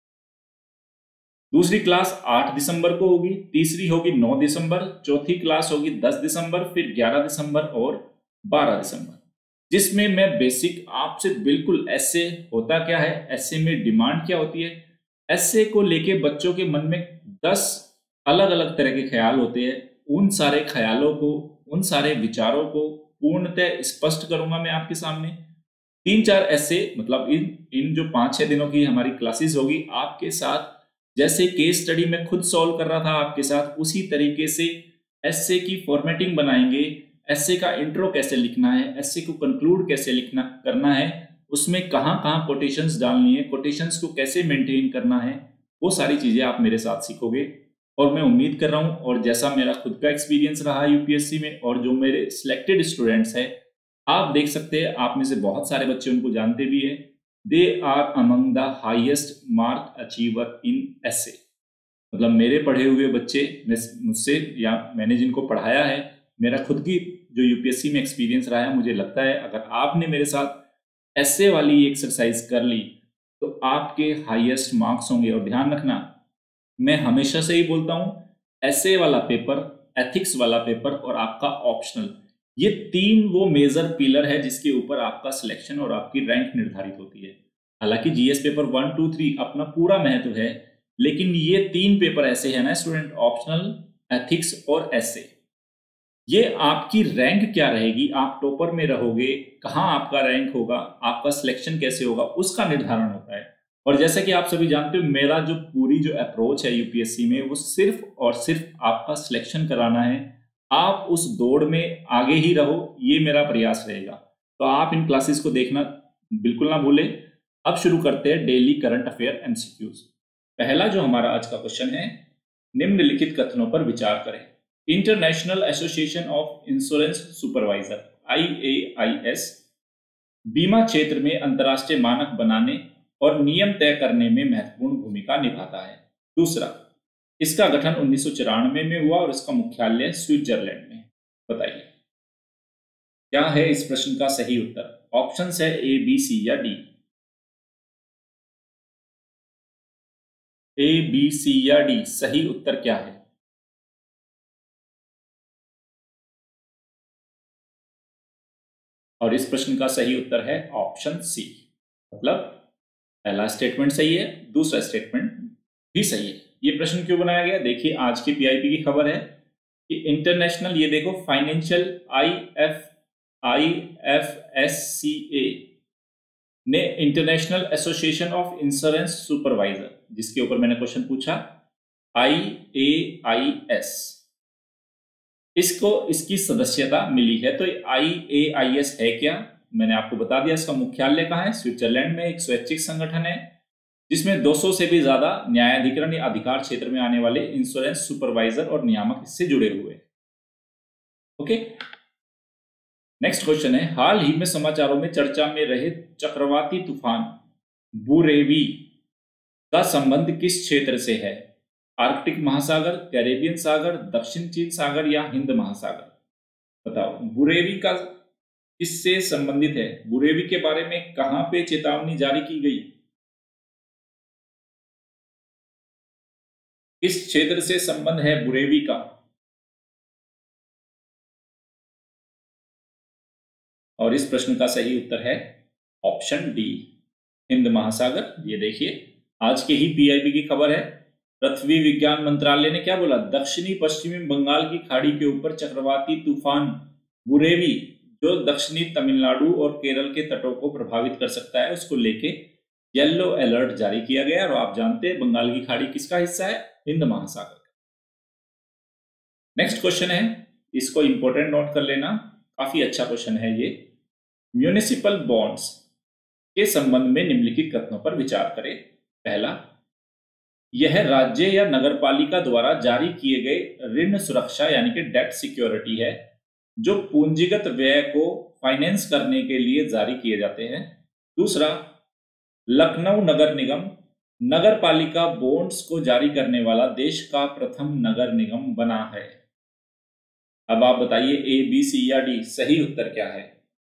दूसरी क्लास 8 दिसंबर को होगी, तीसरी होगी 9 दिसंबर, चौथी क्लास होगी 10 दिसंबर, फिर 11 दिसंबर और 12 दिसंबर, जिसमें मैं बेसिक आपसे बिल्कुल ऐसे होता क्या है, ऐसे में डिमांड क्या होती है, ऐसे को लेके बच्चों के मन में 10 अलग अलग तरह के ख्याल होते हैं। उन सारे ख्यालों को, उन सारे विचारों को पूर्णतः स्पष्ट करूंगा मैं आपके सामने। 3-4 ऐसे मतलब इन जो 5-6 दिनों की हमारी क्लासेस होगी आपके साथ, जैसे केस स्टडी में खुद सॉल्व कर रहा था आपके साथ, उसी तरीके से एस्से की फॉर्मेटिंग बनाएंगे। एस्से का इंट्रो कैसे लिखना है, एस्से को कंक्लूड कैसे लिखना करना है, उसमें कहाँ कहाँ कोटेशंस डालनी है, कोटेशंस को कैसे मेंटेन करना है, वो सारी चीजें आप मेरे साथ सीखोगे। और मैं उम्मीद कर रहा हूँ, और जैसा मेरा खुद का एक्सपीरियंस रहा यूपीएससी में, और जो मेरे सिलेक्टेड स्टूडेंट्स हैं, आप देख सकते हैं, आप में से बहुत सारे बच्चे उनको जानते भी है, they are among the highest mark achiever in essay. मतलब मेरे पढ़े हुए बच्चे मुझसे या मैंने जिनको पढ़ाया है, मेरा खुद की जो यूपीएससी में एक्सपीरियंस रहा है, मुझे लगता है अगर आपने मेरे साथ एस्से वाली एक्सरसाइज कर ली तो आपके हाईएस्ट मार्क्स होंगे। और ध्यान रखना, मैं हमेशा से ही बोलता हूं, एस्से वाला पेपर, एथिक्स वाला पेपर और आपका ऑप्शनल, ये 3 वो मेजर पिलर है जिसके ऊपर आपका सिलेक्शन और आपकी रैंक निर्धारित होती है। हालांकि जीएस पेपर 1, 2, 3 अपना पूरा महत्व है, लेकिन ये 3 पेपर ऐसे है ना स्टूडेंट, ऑप्शनल, एथिक्स और एस्से, ये आपकी रैंक क्या रहेगी, आप टॉपर में रहोगे, कहाँ आपका रैंक होगा, आपका सिलेक्शन कैसे होगा, उसका निर्धारण होता है। और जैसा कि आप सभी जानते हो, मेरा जो पूरी जो अप्रोच है यूपीएससी में, वो सिर्फ और सिर्फ आपका सिलेक्शन कराना है। आप उस दौड़ में आगे ही रहो, ये मेरा प्रयास रहेगा। तो आप इन क्लासेस को देखना बिल्कुल ना भूलें। अब शुरू करते हैं डेली करंट अफेयर एमसीक्यूज। पहला जो हमारा आज का क्वेश्चन है, निम्नलिखित कथनों पर विचार करें। International Association of Insurance Supervisor IAIS बीमा क्षेत्र में अंतर्राष्ट्रीय मानक बनाने और नियम तय करने में महत्वपूर्ण भूमिका निभाता है। दूसरा, इसका गठन 1994 में हुआ और इसका मुख्यालय स्विट्जरलैंड में। बताइए क्या है इस प्रश्न का सही उत्तर। ऑप्शंस है A, B, C या D। A, B, C या D, सही उत्तर क्या है? और इस प्रश्न का सही उत्तर है ऑप्शन सी। मतलब पहला स्टेटमेंट सही है, दूसरा स्टेटमेंट भी सही है। ये प्रश्न क्यों बनाया गया, देखिए आज की पीआईबी की खबर है कि इंटरनेशनल, ये देखो फाइनेंशियल IFSCA ने International Association of Insurance Supervisor, जिसके ऊपर मैंने क्वेश्चन पूछा, IAIS, इसकी सदस्यता मिली है। तो IAIS है क्या, मैंने आपको बता दिया। इसका मुख्यालय कहाँ है? स्विट्जरलैंड में। एक स्वैच्छिक संगठन है जिसमें 200 से भी ज्यादा न्यायाधिकरण या अधिकार क्षेत्र में आने वाले इंश्योरेंस सुपरवाइजर और नियामक इससे जुड़े हुए। ओके, नेक्स्ट क्वेश्चन है, हाल ही में समाचारों में चर्चा में रहे चक्रवाती तूफान बुरेवी का संबंध किस क्षेत्र से है? आर्कटिक महासागर, कैरेबियन सागर, दक्षिण चीन सागर या हिंद महासागर? बताओ, बुरेवी का किससे संबंधित है? बुरेवी के बारे में कहां पे चेतावनी जारी की गई? किस क्षेत्र से संबंध है बुरेवी का? और इस प्रश्न का सही उत्तर है ऑप्शन डी, हिंद महासागर। ये देखिए, आज के ही पीआईबी की खबर है। पृथ्वी विज्ञान मंत्रालय ने क्या बोला? दक्षिणी पश्चिमी बंगाल की खाड़ी के ऊपर चक्रवाती तूफान बुरेवी, जो दक्षिणी तमिलनाडु और केरल के तटों को प्रभावित कर सकता है, उसको लेके येलो अलर्ट जारी किया गया। और आप जानते हैं बंगाल की खाड़ी किसका हिस्सा है? हिंद महासागर। नेक्स्ट क्वेश्चन है, इसको इंपॉर्टेंट नोट कर लेना, काफी अच्छा क्वेश्चन है ये। म्यूनिसिपल बॉन्ड्स के संबंध में निम्नलिखित कथनों पर विचार करें। पहला, यह राज्य या नगरपालिका द्वारा जारी किए गए ऋण सुरक्षा यानी कि डेट सिक्योरिटी है, जो पूंजीगत व्यय को फाइनेंस करने के लिए जारी किए जाते हैं। दूसरा, लखनऊ नगर निगम नगरपालिका बॉन्ड्स को जारी करने वाला देश का प्रथम नगर निगम बना है। अब आप बताइए A, B, C या D, सही उत्तर क्या है?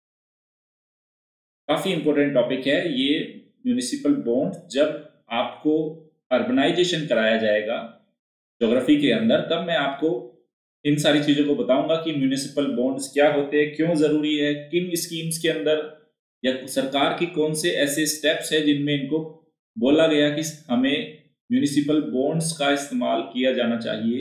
काफी इंपॉर्टेंट टॉपिक है ये म्यूनिसिपल बॉन्ड। जब आपको अर्बनाइजेशन कराया जाएगा ज्योग्राफी के अंदर, तब मैं आपको इन सारी चीजों को बताऊंगा कि म्यूनिसिपल बॉन्ड्स क्या होते हैं, क्यों जरूरी है, किन स्कीम्स के अंदर या सरकार की कौन से ऐसे स्टेप्स है जिनमें इनको बोला गया कि हमें म्यूनिसिपल बॉन्ड्स का इस्तेमाल किया जाना चाहिए।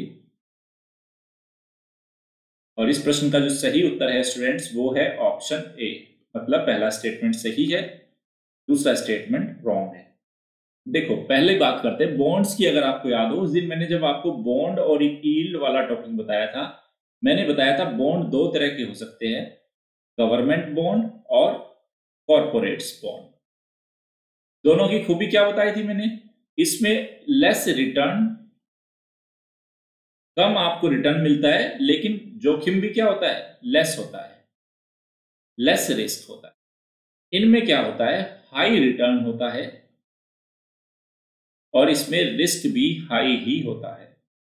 और इस प्रश्न का जो सही उत्तर है स्टूडेंट्स, वो है ऑप्शन ए, मतलब पहला स्टेटमेंट सही है, दूसरा स्टेटमेंट रॉन्ग है। देखो, पहले बात करते हैं बॉन्ड्स की। अगर आपको याद हो, उस दिन मैंने जब आपको बॉन्ड और यील्ड वाला टॉपिक बताया था, मैंने बताया था बॉन्ड दो तरह के हो सकते हैं, गवर्नमेंट बॉन्ड और कॉर्पोरेट्स बॉन्ड। दोनों की खूबी क्या बताई थी मैंने? इसमें लेस रिटर्न, कम आपको रिटर्न मिलता है, लेकिन जोखिम भी क्या होता है? लेस होता है, लेस रिस्क होता है। इनमें क्या होता है? हाई रिटर्न होता है और इसमें रिस्क भी हाई ही होता है।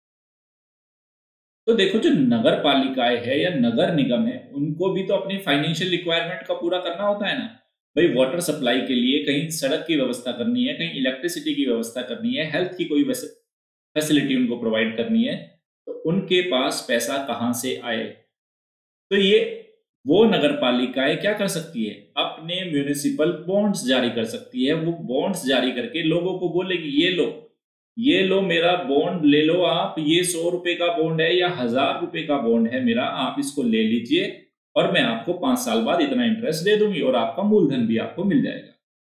तो देखो, जो नगर पालिकाएं है या नगर निगम है, उनको भी तो अपनी फाइनेंशियल रिक्वायरमेंट का पूरा करना होता है ना भाई। वाटर सप्लाई के लिए कहीं सड़क की व्यवस्था करनी है, कहीं इलेक्ट्रिसिटी की व्यवस्था करनी है, हेल्थ की कोई फैसिलिटी उनको प्रोवाइड करनी है, तो उनके पास पैसा कहां से आए? तो ये वो नगर पालिकाएं क्या कर सकती है? अपने म्यूनिसिपल बॉन्ड्स जारी कर सकती है। वो बॉन्ड्स जारी करके लोगों को बोलेगी, ये लो मेरा बॉन्ड ले लो आप, ये 100 रुपए का बॉन्ड है या 1000 रुपए का बॉन्ड है मेरा, आप इसको ले लीजिए और मैं आपको 5 साल बाद इतना इंटरेस्ट दे दूंगी और आपका मूलधन भी आपको मिल जाएगा।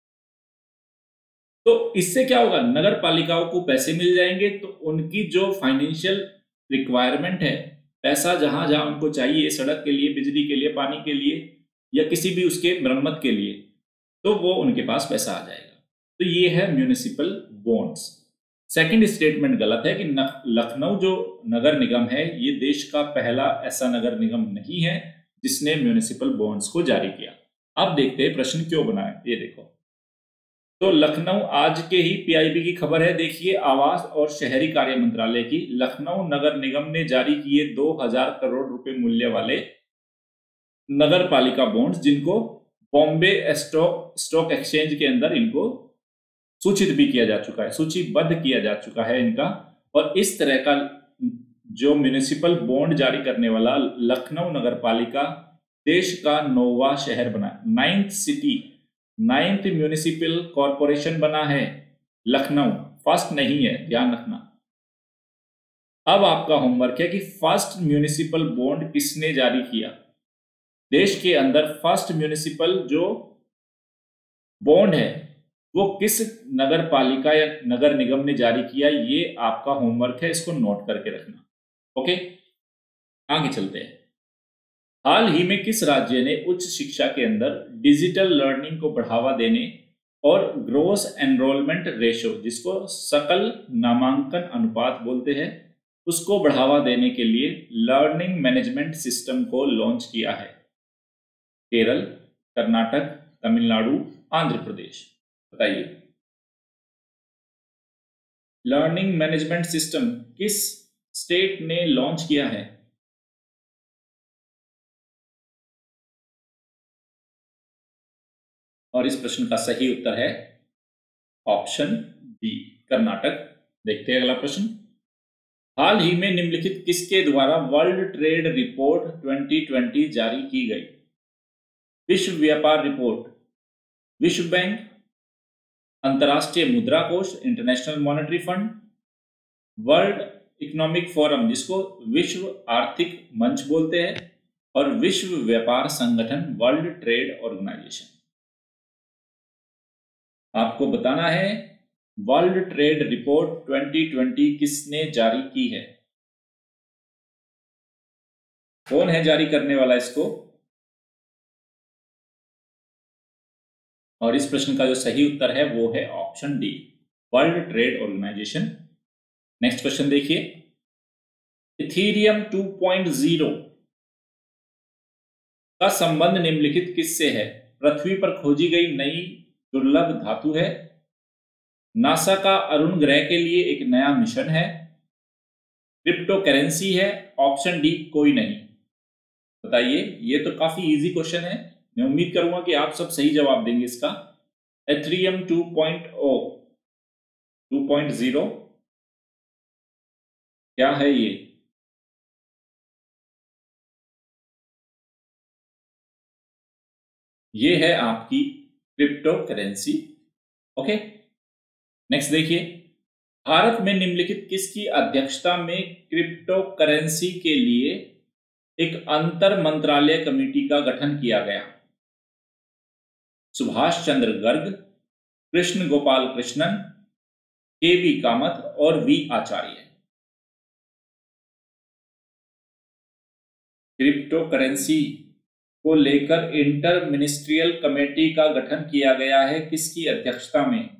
तो इससे क्या होगा? नगर पालिकाओं को पैसे मिल जाएंगे, तो उनकी जो फाइनेंशियल रिक्वायरमेंट है, पैसा जहां जहां उनको चाहिए, सड़क के लिए, बिजली के लिए, पानी के लिए या किसी भी उसके मरम्मत के लिए, तो वो उनके पास पैसा आ जाएगा। तो ये है म्यूनिसिपल बॉन्ड्स। सेकंड स्टेटमेंट गलत है कि लखनऊ जो नगर निगम है, ये देश का पहला ऐसा नगर निगम नहीं है जिसने म्यूनिसिपल बॉन्ड्स को जारी किया। अब देखते हैं प्रश्न क्यों बनाए। ये देखो, तो लखनऊ, आज के ही पीआईबी की खबर है, देखिए, आवास और शहरी कार्य मंत्रालय की, लखनऊ नगर निगम ने जारी किए 2000 करोड़ रुपए मूल्य वाले नगर पालिका बॉन्ड्स, जिनको बॉम्बे स्टॉक एक्सचेंज के अंदर इनको सूचित भी किया जा चुका है, सूचीबद्ध किया जा चुका है इनका। और इस तरह का जो म्यूनिसिपल बॉन्ड जारी करने वाला लखनऊ नगर पालिका देश का 9वां शहर बना, 9th city, 9th municipal corporation बना है लखनऊ, फर्स्ट नहीं है, ध्यान रखना। अब आपका होमवर्क है कि फर्स्ट म्यूनिसिपल बॉन्ड किसने जारी किया? देश के अंदर फर्स्ट म्युनिसिपल जो बॉन्ड है वो किस नगर पालिका या नगर निगम ने जारी किया, ये आपका होमवर्क है, इसको नोट करके रखना। ओके, आगे चलते हैं। हाल ही में किस राज्य ने उच्च शिक्षा के अंदर डिजिटल लर्निंग को बढ़ावा देने और ग्रोस एनरोलमेंट रेशो, जिसको सकल नामांकन अनुपात बोलते हैं, उसको बढ़ावा देने के लिए लर्निंग मैनेजमेंट सिस्टम को लॉन्च किया है? केरल, कर्नाटक, तमिलनाडु, आंध्र प्रदेश। बताइए, लर्निंग मैनेजमेंट सिस्टम किस स्टेट ने लॉन्च किया है? और इस प्रश्न का सही उत्तर है ऑप्शन बी, कर्नाटक। देखते हैं अगला प्रश्न। हाल ही में निम्नलिखित किसके द्वारा वर्ल्ड ट्रेड रिपोर्ट 2020 जारी की गई? विश्व व्यापार रिपोर्ट, विश्व बैंक, अंतर्राष्ट्रीय मुद्रा कोष International Monetary Fund, World Economic Forum जिसको विश्व आर्थिक मंच बोलते हैं, और विश्व व्यापार संगठन वर्ल्ड ट्रेड ऑर्गेनाइजेशन। आपको बताना है वर्ल्ड ट्रेड रिपोर्ट 2020 किसने जारी की है? कौन है जारी करने वाला इसको? और इस प्रश्न का जो सही उत्तर है वो है option D, World Trade Organization. Next question देखिए। इथीरियम 2.0 का संबंध निम्नलिखित किससे है? पृथ्वी पर खोजी गई नई दुर्लभ धातु है, नासा का अरुण ग्रह के लिए एक नया मिशन है, क्रिप्टो करेंसी है, ऑप्शन डी कोई नहीं। बताइए, ये तो काफी इजी क्वेश्चन है, मैं उम्मीद करूंगा कि आप सब सही जवाब देंगे इसका। इथीरियम 2.0 क्या है ये? ये है आपकी क्रिप्टो करेंसी। ओके, नेक्स्ट देखिए। भारत में निम्नलिखित किसकी अध्यक्षता में क्रिप्टो करेंसी के लिए एक अंतर मंत्रालय कमेटी का गठन किया गया? सुभाष चंद्र गर्ग, कृष्ण गोपाल कृष्णन, के.वी. कामत और वी आचार्य। क्रिप्टो करेंसी को लेकर इंटर मिनिस्ट्रियल कमेटी का गठन किया गया है, किसकी अध्यक्षता में?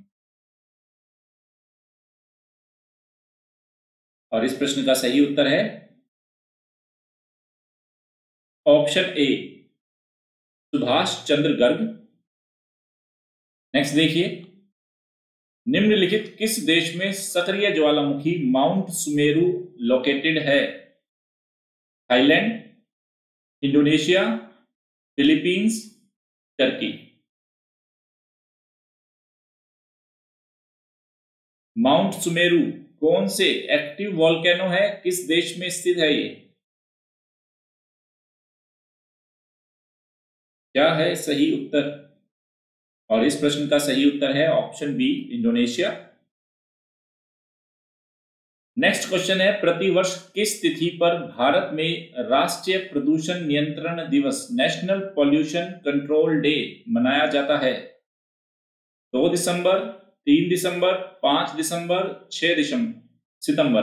और इस प्रश्न का सही उत्तर है option A, Subhash Chandra Garg. Next देखिए। निम्नलिखित किस देश में सक्रिय ज्वालामुखी माउंट सुमेरु लोकेटेड है? Thailand, Indonesia, Philippines, Turkey. Mount Semeru कौन से एक्टिव वॉल्केनो है, किस देश में स्थित है ये? क्या है सही उत्तर? और इस प्रश्न का सही उत्तर है option B, Indonesia. Next question है, प्रतिवर्ष किस तिथि पर भारत में राष्ट्रीय प्रदूषण नियंत्रण दिवस नेशनल पॉल्यूशन कंट्रोल डे मनाया जाता है? 2 दिसंबर, 3 दिसंबर, 5 दिसंबर, 6 सितंबर।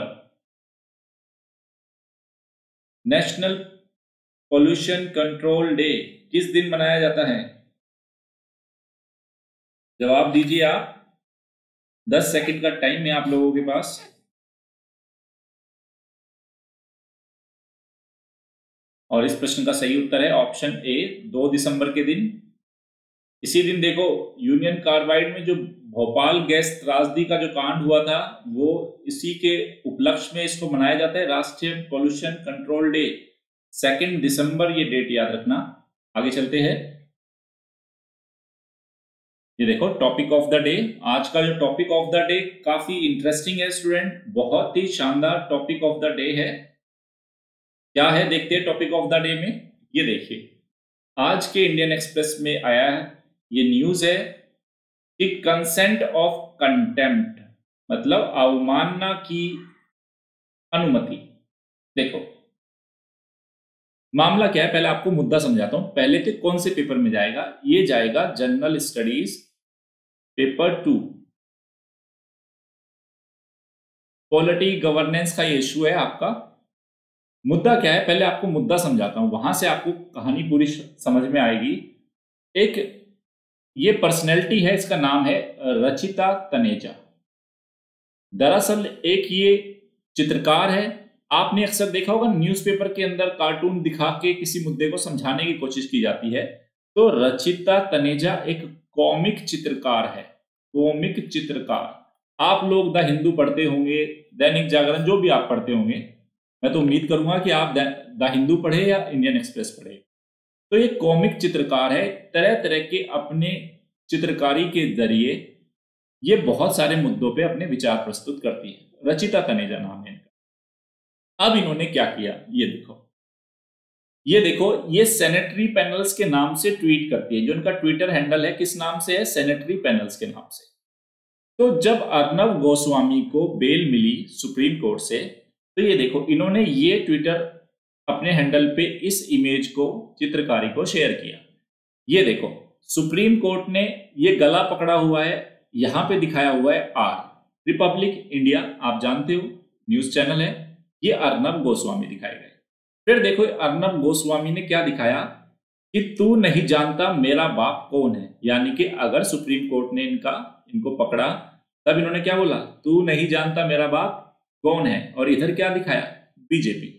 नेशनल पॉल्यूशन कंट्रोल डे किस दिन मनाया जाता है? जवाब दीजिए आप, 10 सेकंड का टाइम है आप लोगों के पास। और इस प्रश्न का सही उत्तर है ऑप्शन ए, 2 दिसंबर के दिन। इसी दिन देखो, यूनियन कार्बाइड में जो भोपाल गैस त्रासदी का जो कांड हुआ था, वो इसी के उपलक्ष्य में इसको मनाया जाता है, राष्ट्रीय पॉल्यूशन कंट्रोल डे। 2 दिसंबर ये डेट याद रखना। आगे चलते हैं। ये देखो टॉपिक ऑफ द डे। आज का जो टॉपिक ऑफ द डे काफी इंटरेस्टिंग है स्टूडेंट, बहुत ही शानदार टॉपिक ऑफ द डे है। क्या है देखते हैं टॉपिक ऑफ द डे में। ये देखिए, आज के इंडियन एक्सप्रेस में आया है, ये न्यूज है कि कंसेंट ऑफ कंटेम्प्ट मतलब अवमानना की अनुमति। देखो, मामला क्या है, पहले आपको मुद्दा समझाता हूं। पहले तो कौन से पेपर में जाएगा, ये जाएगा general studies paper 2, polity governance का ये इशू है आपका। मुद्दा क्या है, पहले आपको मुद्दा समझाता हूं, वहां से आपको कहानी पूरी समझ में आएगी। एक ये पर्सनैलिटी है, इसका नाम है रचिता तनेजा। दरअसल एक ये चित्रकार है। आपने अक्सर देखा होगा न्यूज़पेपर के अंदर कार्टून दिखा के किसी मुद्दे को समझाने की कोशिश की जाती है। तो रचिता तनेजा एक कॉमिक चित्रकार है, कॉमिक चित्रकार। आप लोग द हिंदू पढ़ते होंगे, दैनिक जागरण, जो भी आप पढ़ते होंगे, मैं तो उम्मीद करूंगा कि आप द हिंदू पढ़े या इंडियन एक्सप्रेस पढ़े। तो ये कॉमिक चित्रकार है, तरह तरह के अपने चित्रकारी के जरिए ये बहुत सारे मुद्दों पे अपने विचार प्रस्तुत करती है। रचिता तनेजा नाम है इनका। अब इन्होंने क्या किया, ये देखो, ये देखो, ये सैनिटरी पैनल्स के नाम से ट्वीट करती है। जो इनका ट्विटर हैंडल है किस नाम से है, सैनिटरी पैनल्स के नाम से। तो जब अर्नब गोस्वामी को बेल मिली सुप्रीम कोर्ट से, तो ये देखो इन्होंने ये ट्विटर अपने हैंडल पे इस इमेज को, चित्रकारी को शेयर किया। ये देखो सुप्रीम कोर्ट ने ये गला पकड़ा हुआ है, यहां पे दिखाया हुआ है आर, रिपब्लिक इंडिया, आप जानते हो न्यूज चैनल है। ये अर्नब गोस्वामी दिखाए गए। फिर देखो अर्नब गोस्वामी ने क्या दिखाया कि तू नहीं जानता मेरा बाप कौन है। यानी कि अगर सुप्रीम कोर्ट ने इनको पकड़ा, तब इन्होंने क्या बोला, तू नहीं जानता मेरा बाप कौन है। और इधर क्या दिखाया, बीजेपी।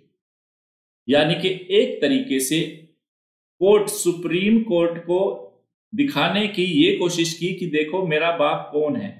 यानी कि एक तरीके से कोर्ट, सुप्रीम कोर्ट को दिखाने की ये कोशिश की कि देखो मेरा बाप कौन है।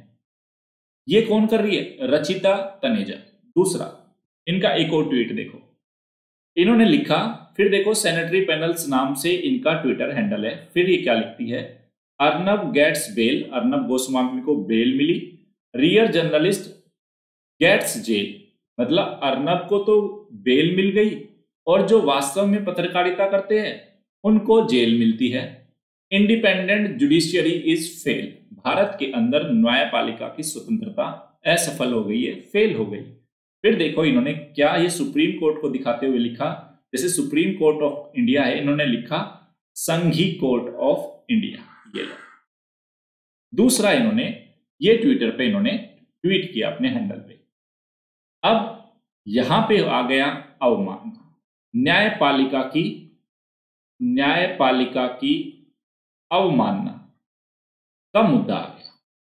ये कौन कर रही है, रचिता तनेजा। दूसरा इनका एक और ट्वीट देखो, इन्होंने लिखा, फिर देखो सैनिटरी पैनल्स नाम से इनका ट्विटर हैंडल है। फिर ये क्या लिखती है, अर्नब गेट्स बेल, अर्नब गोस्वामी को बेल मिली, रियर जर्नलिस्ट गेट्स जेल। मतलब अर्नब को तो बेल मिल गई और जो वास्तव में पत्रकारिता करते हैं उनको जेल मिलती है। Independent judiciary is fail, Bharat के अंदर न्यायपालिका की स्वतंत्रता असफल हो गई है, फेल हो गई। फिर देखो इन्होंने क्या ये सुप्रीम कोर्ट को दिखाते हुए लिखा, जैसे सुप्रीम कोर्ट ऑफ इंडिया है, इन्होंने लिखा संघी कोर्ट ऑफ इंडिया। ये लो, दूसरा इन्होंने ये ट्विटर पे इन्होंने ट्वीट किया अपने हैंडल पे। अब यहां पे आ गया अवमानना, न्यायपालिका की अवमानना का मुद्दा आ गया।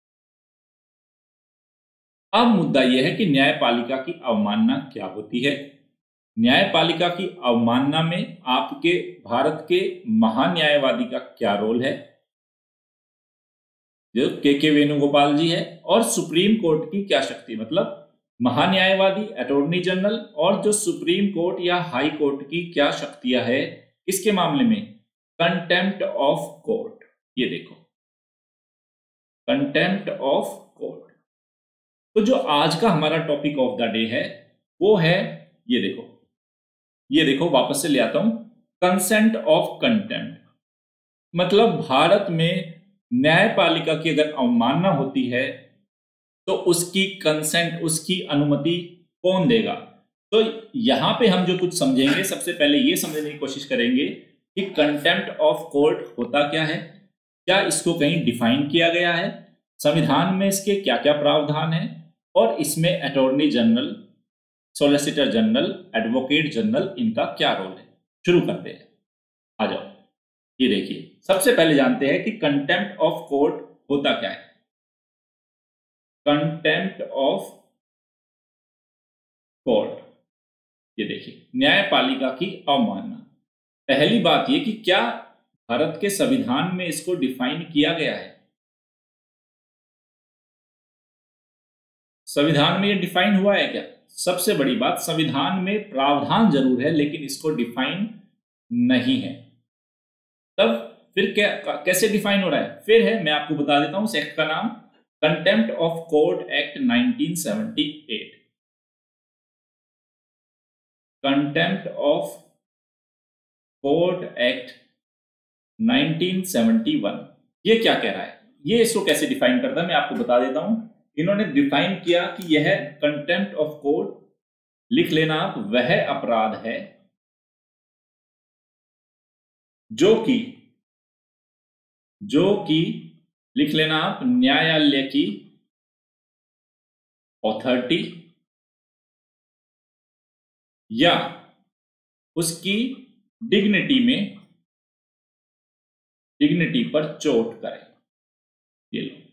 अब मुद्दा यह है कि न्यायपालिका की अवमानना क्या होती है। न्यायपालिका की अवमानना में आपके भारत के महान न्यायवादी का क्या रोल है, जो के वेणुगोपाल जी है, और सुप्रीम कोर्ट की क्या शक्ति, मतलब महान्यायवादी, अटॉर्नी जनरल, और जो सुप्रीम कोर्ट या हाई कोर्ट की क्या शक्तियां है इसके मामले में, कंटेम्प्ट ऑफ कोर्ट। ये देखो कंटेम्प्ट ऑफ कोर्ट। तो जो आज का हमारा टॉपिक ऑफ द डे है वो है, ये देखो वापस से ले आता हूं, कंसेंट ऑफ कंटेम्प्ट। मतलब भारत में न्यायपालिका की अगर अवमानना होती है तो उसकी कंसेंट, उसकी अनुमति कौन देगा। तो यहां पे हम जो कुछ समझेंगे, सबसे पहले ये समझने की कोशिश करेंगे कि कंटेम्प्ट ऑफ कोर्ट होता क्या है, क्या इसको कहीं डिफाइन किया गया है, संविधान में इसके क्या क्या प्रावधान है, और इसमें attorney general, solicitor general, advocate general, इनका क्या रोल है। शुरू करते हैं, आ जाओ। ये देखिए, सबसे पहले जानते हैं कि कंटेम्प्ट ऑफ कोर्ट होता क्या है। कंटेम्प्ट ऑफ कोर्ट, ये देखिए, न्यायपालिका की अवमानना। पहली बात ये कि क्या भारत के संविधान में इसको डिफाइन किया गया है। संविधान में ये डिफाइन हुआ है क्या। सबसे बड़ी बात, संविधान में प्रावधान जरूर है लेकिन इसको डिफाइन नहीं है। तब फिर क्या, कैसे डिफाइन हो रहा है, फिर है, मैं आपको बता देता हूं उस एक्ट का नाम, contempt of court act 1978। Contempt of court act 1971। ये क्या कह रहा है, ये इसको कैसे डिफाइन करता है, मैं आपको बता देता हूं। इन्होंने डिफाइन किया कि यह कंटेम्प्ट ऑफ कोर्ट, लिख लेना आप, वह अपराध है जो कि लिख लेना आप, न्यायालय की अथॉरिटी या उसकी डिग्निटी पर चोट करे। ये लो,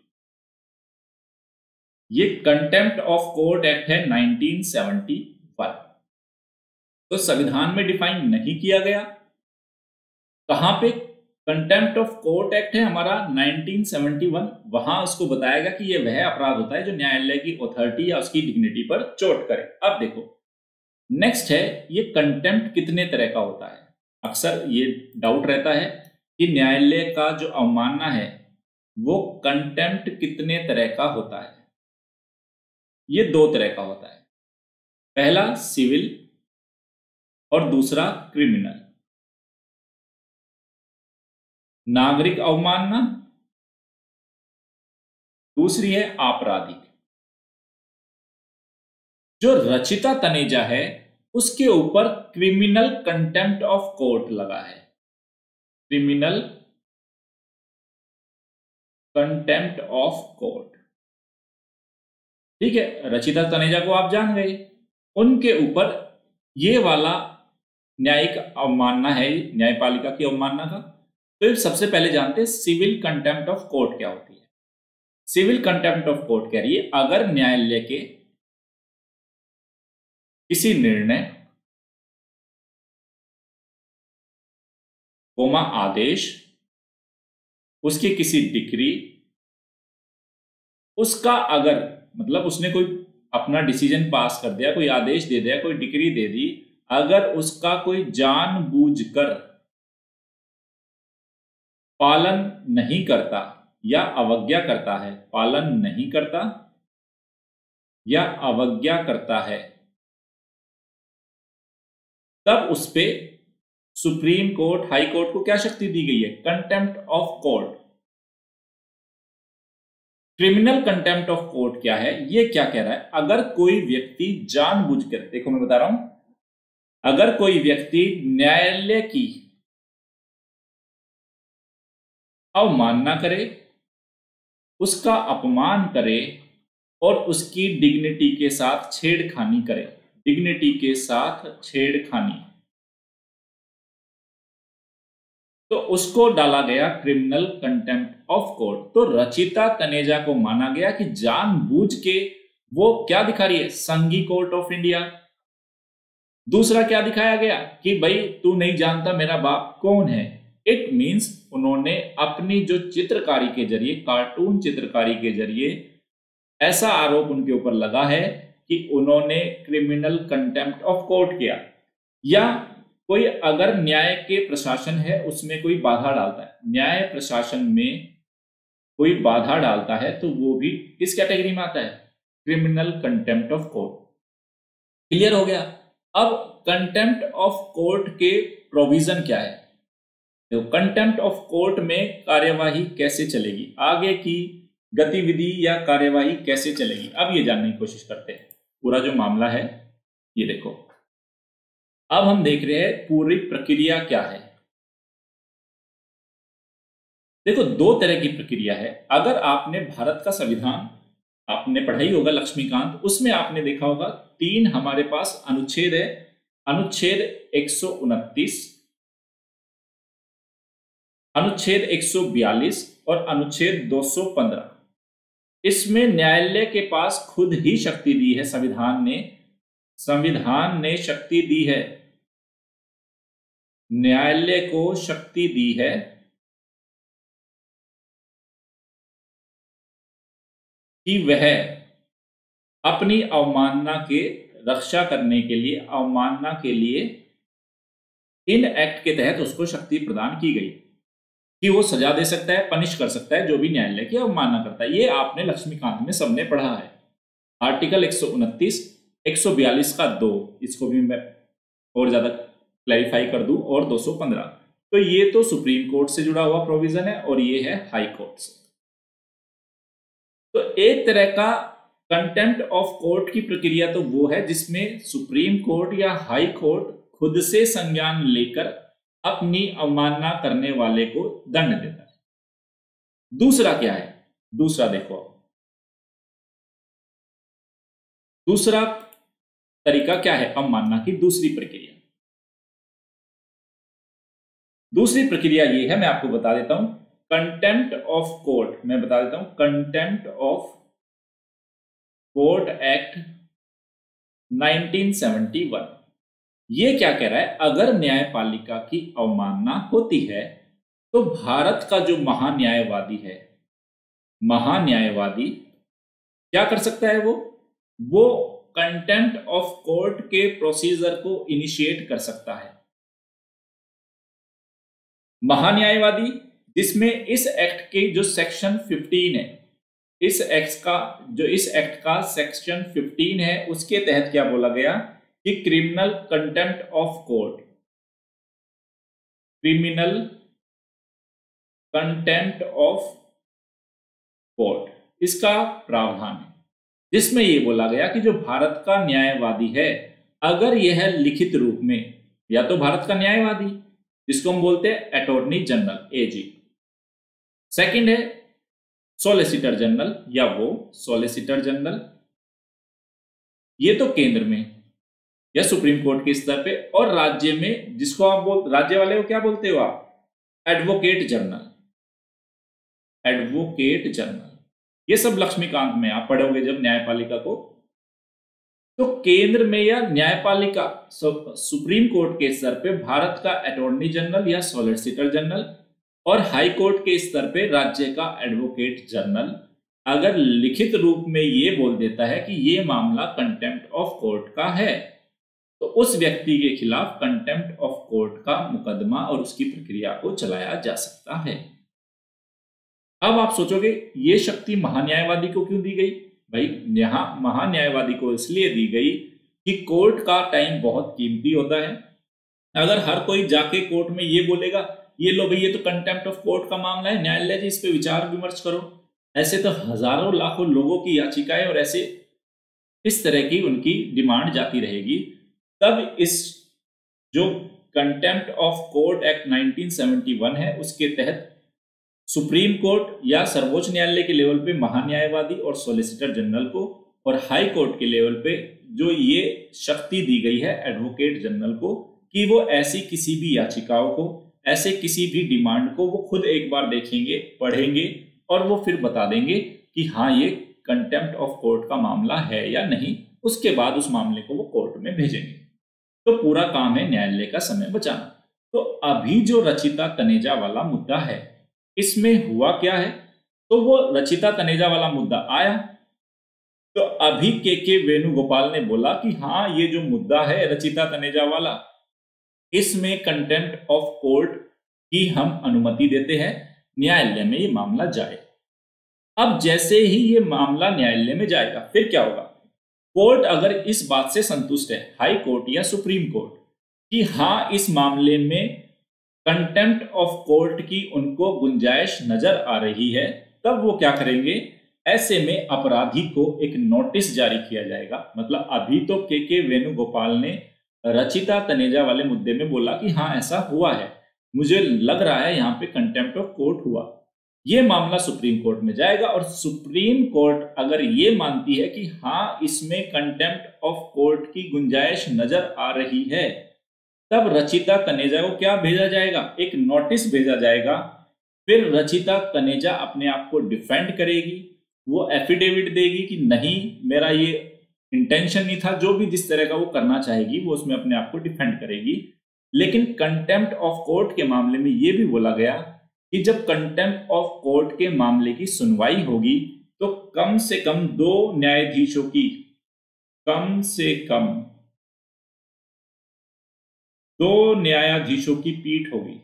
ये कंटेम्प्ट ऑफ कोर्ट एक्ट है 1971। तो संविधान में डिफाइन नहीं किया गया। कहां पे कंटेम्प्ट ऑफ कोर्ट एक्ट है हमारा 1971, वहां उसको बताया गया कि यह वह अपराध होता है जो न्यायालय की अथॉरिटी या उसकी डिग्निटी पर चोट करे। अब देखो नेक्स्ट है, ये कंटेम्प्ट कितने तरह का होता है। अक्सर ये डाउट रहता है कि न्यायालय का जो अवमानना है वो कंटेम्प्ट कितने तरह का होता है। ये दो तरह का होता है, पहला सिविल और दूसरा क्रिमिनल। नागरिक अवमानना, दूसरी है आपराधिक। जो रचिता तनेजा है उसके ऊपर क्रिमिनल कंटेम्प्ट ऑफ कोर्ट लगा है, क्रिमिनल कंटेम्प्ट ऑफ कोर्ट। ठीक है, रचिता तनेजा को आप जान गए, उनके ऊपर ये वाला न्यायिक अवमानना है, न्यायपालिका की अवमानना का। तो सबसे पहले जानते हैं सिविल कंटेम्प्ट ऑफ कोर्ट क्या होती है। सिविल कंटेम्प्ट ऑफ कोर्ट कह रही है अगर न्यायालय के किसी निर्णय कोमा आदेश, उसकी किसी डिक्री, उसका अगर मतलब उसने कोई अपना डिसीजन पास कर दिया, कोई आदेश दे दिया, कोई डिक्री दे दी, अगर उसका कोई जानबूझकर पालन नहीं करता या अवज्ञा करता है, पालन नहीं करता या अवज्ञा करता है, तब उस पे सुप्रीम कोर्ट, हाई कोर्ट को क्या शक्ति दी गई है, contempt of court. Criminal contempt of court क्या है, ये क्या कह रहा है, अगर कोई व्यक्ति जानबूझकर, देखो मैं बता रहा हूं, अगर कोई व्यक्ति न्यायालय की अवमानना करे, उसका अपमान करे और उसकी डिग्निटी के साथ छेड़खानी करे, डिग्निटी के साथ छेड़खानी, तो उसको डाला गया क्रिमिनल कंटेम्प्ट ऑफ कोर्ट। तो रचिता तनेजा को माना गया कि जानबूझ के वो क्या दिखा रही है, संघी कोर्ट ऑफ इंडिया। दूसरा क्या दिखाया गया कि भाई तू नहीं जानता मेरा बाप कौन है। इट मीन्स उन्होंने अपनी जो चित्रकारी के जरिए, कार्टून चित्रकारी के जरिए ऐसा आरोप उनके ऊपर लगा है कि उन्होंने क्रिमिनल कंटेम्प्ट ऑफ कोर्ट किया। या कोई अगर न्याय के प्रशासन है उसमें कोई बाधा डालता है, न्याय प्रशासन में कोई बाधा डालता है, तो वो भी किस कैटेगरी में आता है, criminal contempt of court. Clear हो गया। अब कंटेम्प्ट ऑफ कोर्ट के प्रोविजन क्या है, तो कंटेम्प्ट ऑफ कोर्ट में कार्यवाही कैसे चलेगी, आगे की गतिविधि या कार्यवाही कैसे चलेगी, अब ये जानने की कोशिश करते हैं। पूरा जो मामला है ये देखो, अब हम देख रहे हैं पूरी प्रक्रिया क्या है। देखो दो तरह की प्रक्रिया है। अगर आपने भारत का संविधान आपने पढ़ाई होगा लक्ष्मीकांत, उसमें आपने देखा होगा 3 हमारे पास अनुच्छेद है, अनुच्छेद 129, अनुच्छेद 142 और अनुच्छेद 215। इसमें न्यायालय के पास खुद ही शक्ति दी है, संविधान ने शक्ति दी है, न्यायालय को शक्ति दी है कि वह अपनी अवमानना के रक्षा करने के लिए, अवमानना के लिए इन एक्ट के तहत उसको शक्ति प्रदान की गई कि वो सजा दे सकता है, पनिश कर सकता है जो भी न्यायालय की अवमानना करता है। ये आपने लक्ष्मीकांत में सबने पढ़ा है। आर्टिकल 129, 142 का 2, इसको भी मैं और ज्यादा क्लैरिफाई कर दूं, और 215। तो ये तो सुप्रीम कोर्ट से जुड़ा हुआ प्रोविजन है और ये है हाई कोर्ट से। तो एक तरह का कंटेम्प्ट ऑफ कोर्ट की प्रक्रिया तो वो है जिसमें सुप्रीम कोर्ट या हाई कोर्ट खुद से संज्ञान लेकर अपनी अवमानना करने वाले को दंड देता है। दूसरा क्या है, दूसरा देखो, दूसरा तरीका क्या है अवमानना की दूसरी प्रक्रिया। दूसरी प्रक्रिया ये है, मैं आपको बता देता हूं, कंटेम्प्ट ऑफ कोर्ट। मैं बता देता हूं, कंटेम्प्ट ऑफ कोर्ट एक्ट 1971। ये क्या कह रहा है, अगर न्यायपालिका की अवमानना होती है तो भारत का जो महान्यायवादी है, महान्यायवादी क्या कर सकता है, वो कंटेम्प्ट ऑफ कोर्ट के प्रोसीजर को इनिशिएट कर सकता है। महान्यायवादी, जिसमें इस एक्ट के जो सेक्शन 15 है, इस एक्ट का सेक्शन 15 है, उसके तहत क्या बोला गया कि criminal contempt of court, criminal contempt of court, इसका प्रावधान है, जिसमें यह बोला गया कि जो भारत का न्यायवादी है, अगर यह लिखित रूप में, या तो भारत का न्यायवादी जिसको हम बोलते हैं अटॉर्नी जनरल एजी, सेकंड है सॉलिसिटर जनरल या वो सॉलिसिटर जनरल, ये तो केंद्र में या सुप्रीम कोर्ट के स्तर पे, और राज्य में जिसको आप राज्य वाले को क्या बोलते हो आप, एडवोकेट जनरल, एडवोकेट जनरल। ये सब लक्ष्मीकांत में आप पढ़ोगे जब न्यायपालिका को। तो केंद्र में या न्यायपालिका सुप्रीम कोर्ट के स्तर पे भारत का अटॉर्नी जनरल या सॉलिसिटर जनरल, और हाई कोर्ट के स्तर पे राज्य का एडवोकेट जनरल अगर लिखित रूप में ये बोल देता है कि ये मामला कंटेम्प्ट ऑफ कोर्ट का है, तो उस व्यक्ति के खिलाफ कंटेम्प्ट ऑफ कोर्ट का मुकदमा और उसकी प्रक्रिया को चलाया जा सकता है। अब आप सोचोगे ये शक्ति महान्यायवादी को क्यों दी गई? भाई यहां महान्यायवादी को इसलिए दी गई कि कोर्ट का टाइम बहुत कीमती होता है। अगर हर कोई जाके कोर्ट में ये बोलेगा, ये लो भाई ये तो कंटेम्प्ट ऑफ कोर्ट का मामला है, न्यायालय जी इस पे विचार विमर्श करो, ऐसे तो हजारों लाखों लोगों की याचिकाएं और ऐसे इस तरह की उनकी डिमांड जाती रहेगी। तब इस जो कंटेम्प्ट ऑफ कोर्ट एक्ट 1971 है, उसके तहत सुप्रीम कोर्ट या सर्वोच्च न्यायालय के लेवल पे महान्यायवादी और सॉलिसिटर जनरल को, और हाई कोर्ट के लेवल पे जो ये शक्ति दी गई है एडवोकेट जनरल को कि वो ऐसी किसी भी याचिकाओं को, ऐसे किसी भी डिमांड को वो खुद एक बार देखेंगे, पढ़ेंगे और वो फिर बता देंगे कि हाँ ये कंटेम्प्ट ऑफ कोर्ट का मामला है या नहीं। उसके बाद उस मामले को वो कोर्ट में भेजेंगे। तो पूरा काम है न्यायालय का समय बचाना। तो अभी जो रचिता तनेजा वाला मुद्दा है, इसमें हुआ क्या है, तो वो रचिता तनेजा वाला मुद्दा आया तो अभी के वेणुगोपाल ने बोला कि हाँ ये जो मुद्दा है रचिता तनेजा वाला, इसमें कंटेम्प्ट ऑफ कोर्ट की हम अनुमति देते हैं, न्यायालय में ये मामला जाए। अब जैसे ही ये मामला न्यायालय में जाएगा फिर क्या होगा, कोर्ट अगर इस बात से संतुष्ट है, हाई कोर्ट या सुप्रीम कोर्ट, कि हाँ इस मामले में कंटेम्प्ट ऑफ कोर्ट की उनको गुंजाइश नजर आ रही है, तब वो क्या करेंगे, ऐसे में अपराधी को एक नोटिस जारी किया जाएगा। मतलब अभी तो के वेणुगोपाल ने रचिता तनेजा वाले मुद्दे में बोला कि हाँ ऐसा हुआ है, मुझे लग रहा है यहाँ पे कंटेम्प्ट ऑफ कोर्ट हुआ। ये मामला सुप्रीम कोर्ट में जाएगा और सुप्रीम कोर्ट अगर ये मानती है कि हाँ इसमें कंटेम्प्ट ऑफ कोर्ट की गुंजाइश नजर आ रही है, तब रचिता तनेजा को क्या भेजा जाएगा, एक नोटिस भेजा जाएगा। फिर रचिता तनेजा अपने आप को डिफेंड करेगी, वो एफिडेविट देगी कि नहीं मेरा ये इंटेंशन नहीं था, जो भी जिस तरह का वो करना चाहेगी वो उसमें अपने आप को डिफेंड करेगी। लेकिन कंटेम्प्ट ऑफ कोर्ट के मामले में ये भी बोला गया कि जब कंटेम्प्ट ऑफ कोर्ट के मामले की सुनवाई होगी तो कम से कम 2 न्यायाधीशों की, कम से कम 2 न्यायाधीशों की पीठ होगी,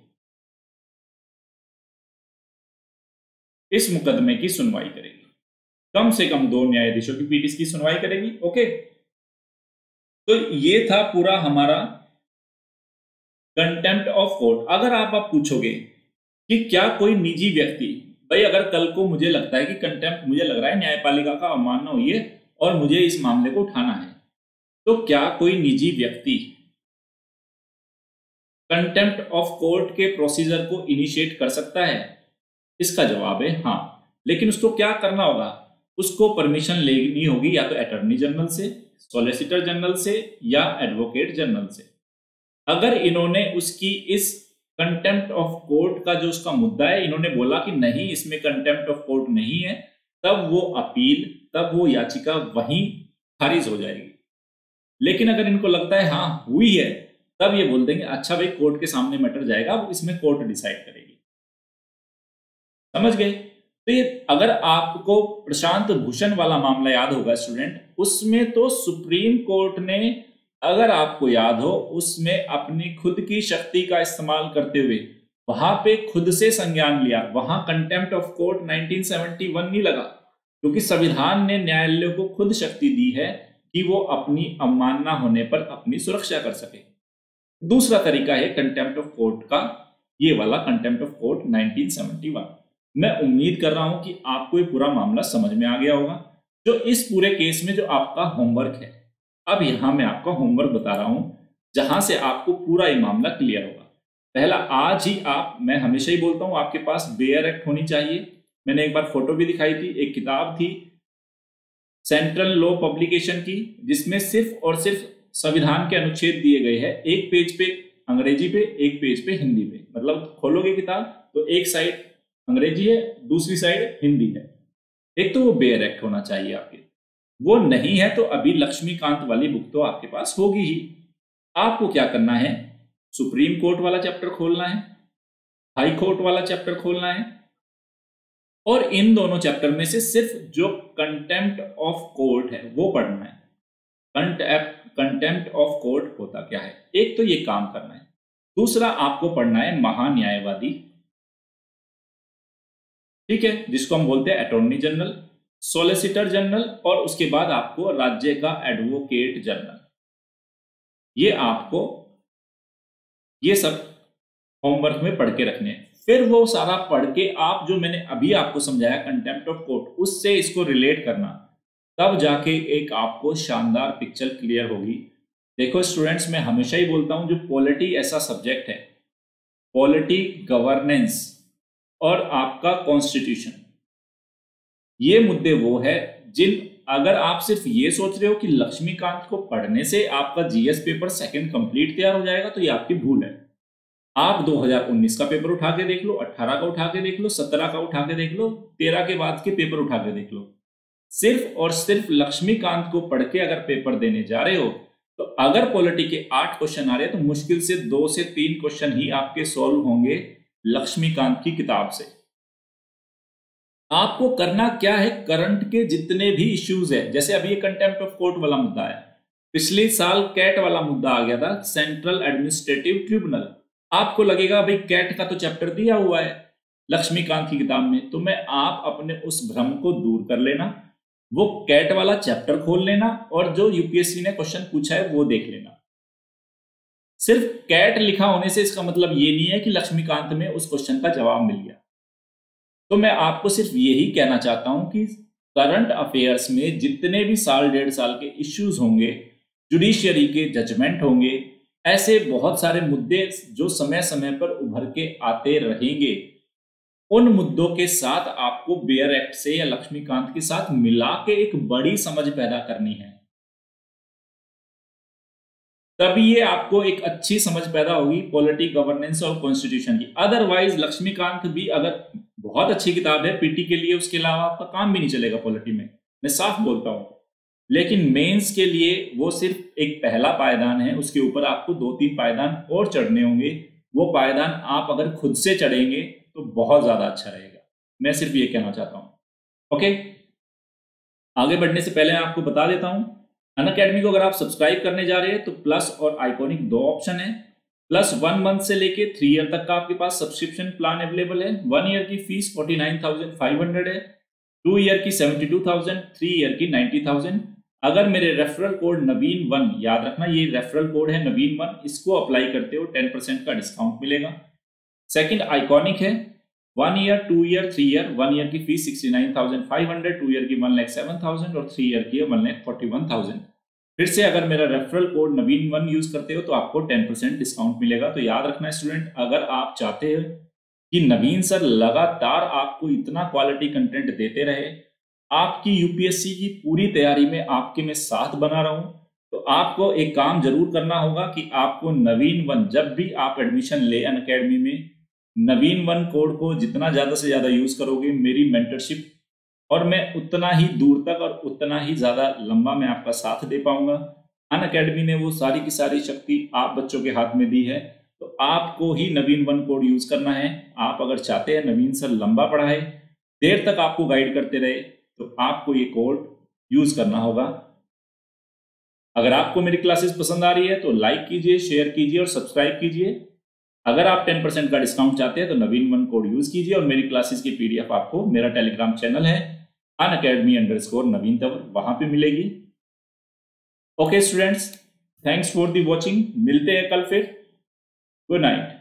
इस मुकदमे की सुनवाई करेगी। कम से कम 2 न्यायाधीशों की पीठ इसकी सुनवाई करेगी। ओके, तो ये था पूरा हमारा कंटेम्प्ट ऑफ कोर्ट। अगर आप पूछोगे कि क्या कोई निजी व्यक्ति, भाई अगर कल को मुझे लगता है कि कंटेम्प्ट, मुझे लग रहा है न्यायपालिका का अवमानना हुई है और मुझे इस मामले को उठाना है, तो क्या कोई निजी व्यक्ति कंटेम्प्ट ऑफ कोर्ट के प्रोसीजर को इनिशिएट कर सकता है? इसका जवाब है हाँ, लेकिन उसको क्या करना होगा? उसको परमिशन लेनी होगी या तो अटॉर्नी जनरल से, सॉलिसिटर जनरल से या एडवोकेट जनरल से। अगर इन्होंने उसकी इस कंटेम्प्ट ऑफ कोर्ट का जो उसका मुद्दा है, इन्होंने बोला कि नहीं इसमें कंटेम्प्ट ऑफ कोर्ट नहीं है, तब वो अपील, तब वो याचिका वहीं खारिज हो जाएगी। लेकिन अगर इनको लगता है हाँ हुई है, तब ये बोल देंगे अच्छा भाई कोर्ट के सामने मैटर जाएगा, अब इसमें कोर्ट डिसाइड करेगी। समझ गए? तो ये अगर आपको प्रशांत भूषण वाला मामला याद होगा स्टूडेंट, उसमें तो सुप्रीम कोर्ट ने, अगर आपको याद हो, उसमें अपनी खुद की शक्ति का इस्तेमाल करते हुए वहां पे खुद से संज्ञान लिया। वहां कंटेम्प्ट ऑफ कोर्ट 1971 नहीं लगा, क्योंकि संविधान ने न्यायालय को खुद शक्ति दी है कि वो अपनी अवमानना होने पर अपनी सुरक्षा कर सके। दूसरा तरीका है कंटेम्प्ट ऑफ कोर्ट का, ये वाला कंटेम्प्ट ऑफ कोर्ट 1971। मैं उम्मीद कर रहा हूं कि आपको ये पूरा मामला समझ में आ गया होगा। जो इस पूरे केस में जो आपका होमवर्क है, अब यहां मैं आपका होमवर्क बता रहा हूं जहां से आपको पूरा ये मामला क्लियर होगा। पहला, आज ही आप, मैं हमेशा ही बोलता हूं आपके पास बेयर एक्ट होनी चाहिए। मैंने एक बार फोटो भी दिखाई थी, एक किताब थी सेंट्रल लॉ पब्लिकेशन की, जिसमें सिर्फ और सिर्फ संविधान के अनुच्छेद दिए गए हैं। एक पेज पे अंग्रेजी पे, एक पेज पे हिंदी पे। मतलब खोलोगे किताब तो एक साइड अंग्रेजी है, दूसरी साइड हिंदी है। एक तो वो बेयर एक्ट होना चाहिए आपके, वो नहीं है तो अभी लक्ष्मीकांत वाली बुक तो आपके पास होगी ही। आपको क्या करना है, सुप्रीम कोर्ट वाला चैप्टर खोलना है, हाई कोर्ट वाला चैप्टर खोलना है, और इन दोनों चैप्टर में से सिर्फ जो कंटेम्प्ट ऑफ कोर्ट है वो पढ़ना है। कंटेम्प्ट ऑफ कोर्ट होता क्या है, एक तो ये काम करना है। दूसरा आपको पढ़ना है महान्यायवादी, ठीक है, जिसको हम बोलते हैं अटॉर्नी जनरल, सॉलिसिटर जनरल, और उसके बाद आपको राज्य का एडवोकेट जनरल। ये आपको ये सब होमवर्क में पढ़ के रखने हैं। फिर वो सारा पढ़ के आप, जो मैंने अभी आपको समझाया कंटेम्प्ट ऑफ कोर्ट, उससे इसको रिलेट करना, तब जाके एक आपको शानदार पिक्चर क्लियर होगी। देखो स्टूडेंट्स, मैं हमेशा ही बोलता हूं जो पॉलिटी ऐसा सब्जेक्ट है, पॉलिटी, गवर्नेंस और आपका कॉन्स्टिट्यूशन, ये मुद्दे वो है जिन, अगर आप सिर्फ ये सोच रहे हो कि लक्ष्मीकांत को पढ़ने से आपका जीएस पेपर सेकंड कंप्लीट तैयार हो जाएगा, तो ये आपकी भूल है। आप 2019 का पेपर उठा के देख लो, 18 का उठा के देख लो, 17 का उठा के देख लो, 13 के बाद के पेपर उठा के देख लो। सिर्फ और सिर्फ लक्ष्मीकांत को पढ़ के अगर पेपर देने जा रहे हो, तो अगर पॉलिटी के 8 क्वेश्चन आ रहे हैं तो मुश्किल से 2 से 3 क्वेश्चन ही आपके सॉल्व होंगे लक्ष्मीकांत की किताब से। आपको करना क्या है, करंट के जितने भी इश्यूज है, जैसे अभी ये कंटेम्प्ट ऑफ कोर्ट वाला मुद्दा है, पिछले साल कैट वाला मुद्दा आ गया था, सेंट्रल एडमिनिस्ट्रेटिव ट्रिब्यूनल। आपको लगेगा भाई कैट का तो चैप्टर दिया हुआ है लक्ष्मीकांत की किताब में, तो मैं आप अपने उस भ्रम को दूर कर लेना, वो कैट वाला चैप्टर खोल लेना और जो यूपीएससी ने क्वेश्चन पूछा है वो देख लेना। सिर्फ कैट लिखा होने से इसका मतलब ये नहीं है कि लक्ष्मीकांत में उस क्वेश्चन का जवाब मिल गया। तो मैं आपको सिर्फ यही कहना चाहता हूं कि करंट अफेयर्स में जितने भी साल 1.5 साल के इश्यूज होंगे, जुडिशियरी के जजमेंट होंगे, ऐसे बहुत सारे मुद्दे जो समय समय पर उभर के आते रहेंगे, उन मुद्दों के साथ आपको बेयर एक्ट से या लक्ष्मीकांत के साथ मिला के एक बड़ी समझ पैदा करनी है। तभी ये आपको एक अच्छी समझ पैदा होगी पॉलिटी, गवर्नेंस और कॉन्स्टिट्यूशन की। अदरवाइज लक्ष्मीकांत भी अगर बहुत अच्छी किताब है पीटी के लिए, उसके अलावा आपका काम भी नहीं चलेगा पॉलिटी में, मैं साफ बोलता हूं। लेकिन मेंस के लिए वो सिर्फ एक पहला पायदान है, उसके ऊपर आपको 2-3 पायदान और चढ़ने होंगे। वो पायदान आप अगर खुद से चढ़ेंगे तो बहुत ज्यादा अच्छा रहेगा। मैं सिर्फ ये कहना चाहता हूं। ओके, आगे बढ़ने से पहले आपको बता देता हूं, अनअकैडमी को अगर आप सब्सक्राइब करने जा रहे हैं तो प्लस और आइकॉनिक 2 ऑप्शन है। प्लस 1 मंथ से लेके 3 ईयर तक का आपके पास सब्सक्रिप्शन प्लान अवेलेबल है। 1 ईयर की फीस 49,500 है, 2 ईयर की 72,000, 3 ईयर की 90,000। अगर मेरे रेफरल कोड नवीन1, याद रखना ये रेफरल कोड है नवीन1, इसको अप्लाई करते हो 10% का डिस्काउंट मिलेगा। सेकंड आइकॉनिक है, 1 ईयर, 2 ईयर, 3 ईयर। 1 ईयर की फीस 69,500, 2 ईयर की 1,07,000 और 3 ईयर की 1,41,000। फिर से अगर मेरा रेफरल कोड नवीन1 यूज करते हो तो आपको 10% डिस्काउंट मिलेगा। तो याद रखना स्टूडेंट, अगर आप चाहते हो कि नवीन सर लगातार आपको इतना क्वालिटी कंटेंट देते रहे, आपकी यूपीएससी की पूरी तैयारी में आपके में साथ बना रहूं, तो आपको एक काम जरूर करना होगा कि आपको नवीन1 जब भी आप एडमिशन ले अनअकैडमी में, नवीन1 कोड को जितना ज्यादा से ज्यादा यूज करोगे, मेरी मेंटरशिप और मैं उतना ही दूर तक और उतना ही ज्यादा लंबा मैं आपका साथ दे पाऊंगा। अनअकैडमी ने वो सारी की सारी शक्ति आप बच्चों के हाथ में दी है, तो आपको ही नवीन1 कोड यूज करना है। आप अगर चाहते हैं नवीन सर लंबा पढ़ाए, देर तक आपको गाइड करते रहे, तो आपको ये कोड यूज करना होगा। अगर आपको मेरी क्लासेस पसंद आ रही है तो लाइक कीजिए, शेयर कीजिए और सब्सक्राइब कीजिए। अगर आप 10% का डिस्काउंट चाहते हैं तो नवीन1 कोड यूज कीजिए और मेरी क्लासेस की पीडीएफ आपको मेरा टेलीग्राम चैनल है unacademy_नवीन तंवर, वहां पे मिलेगी। Okay students, thanks for the watching. मिलते हैं कल फिर। Good night.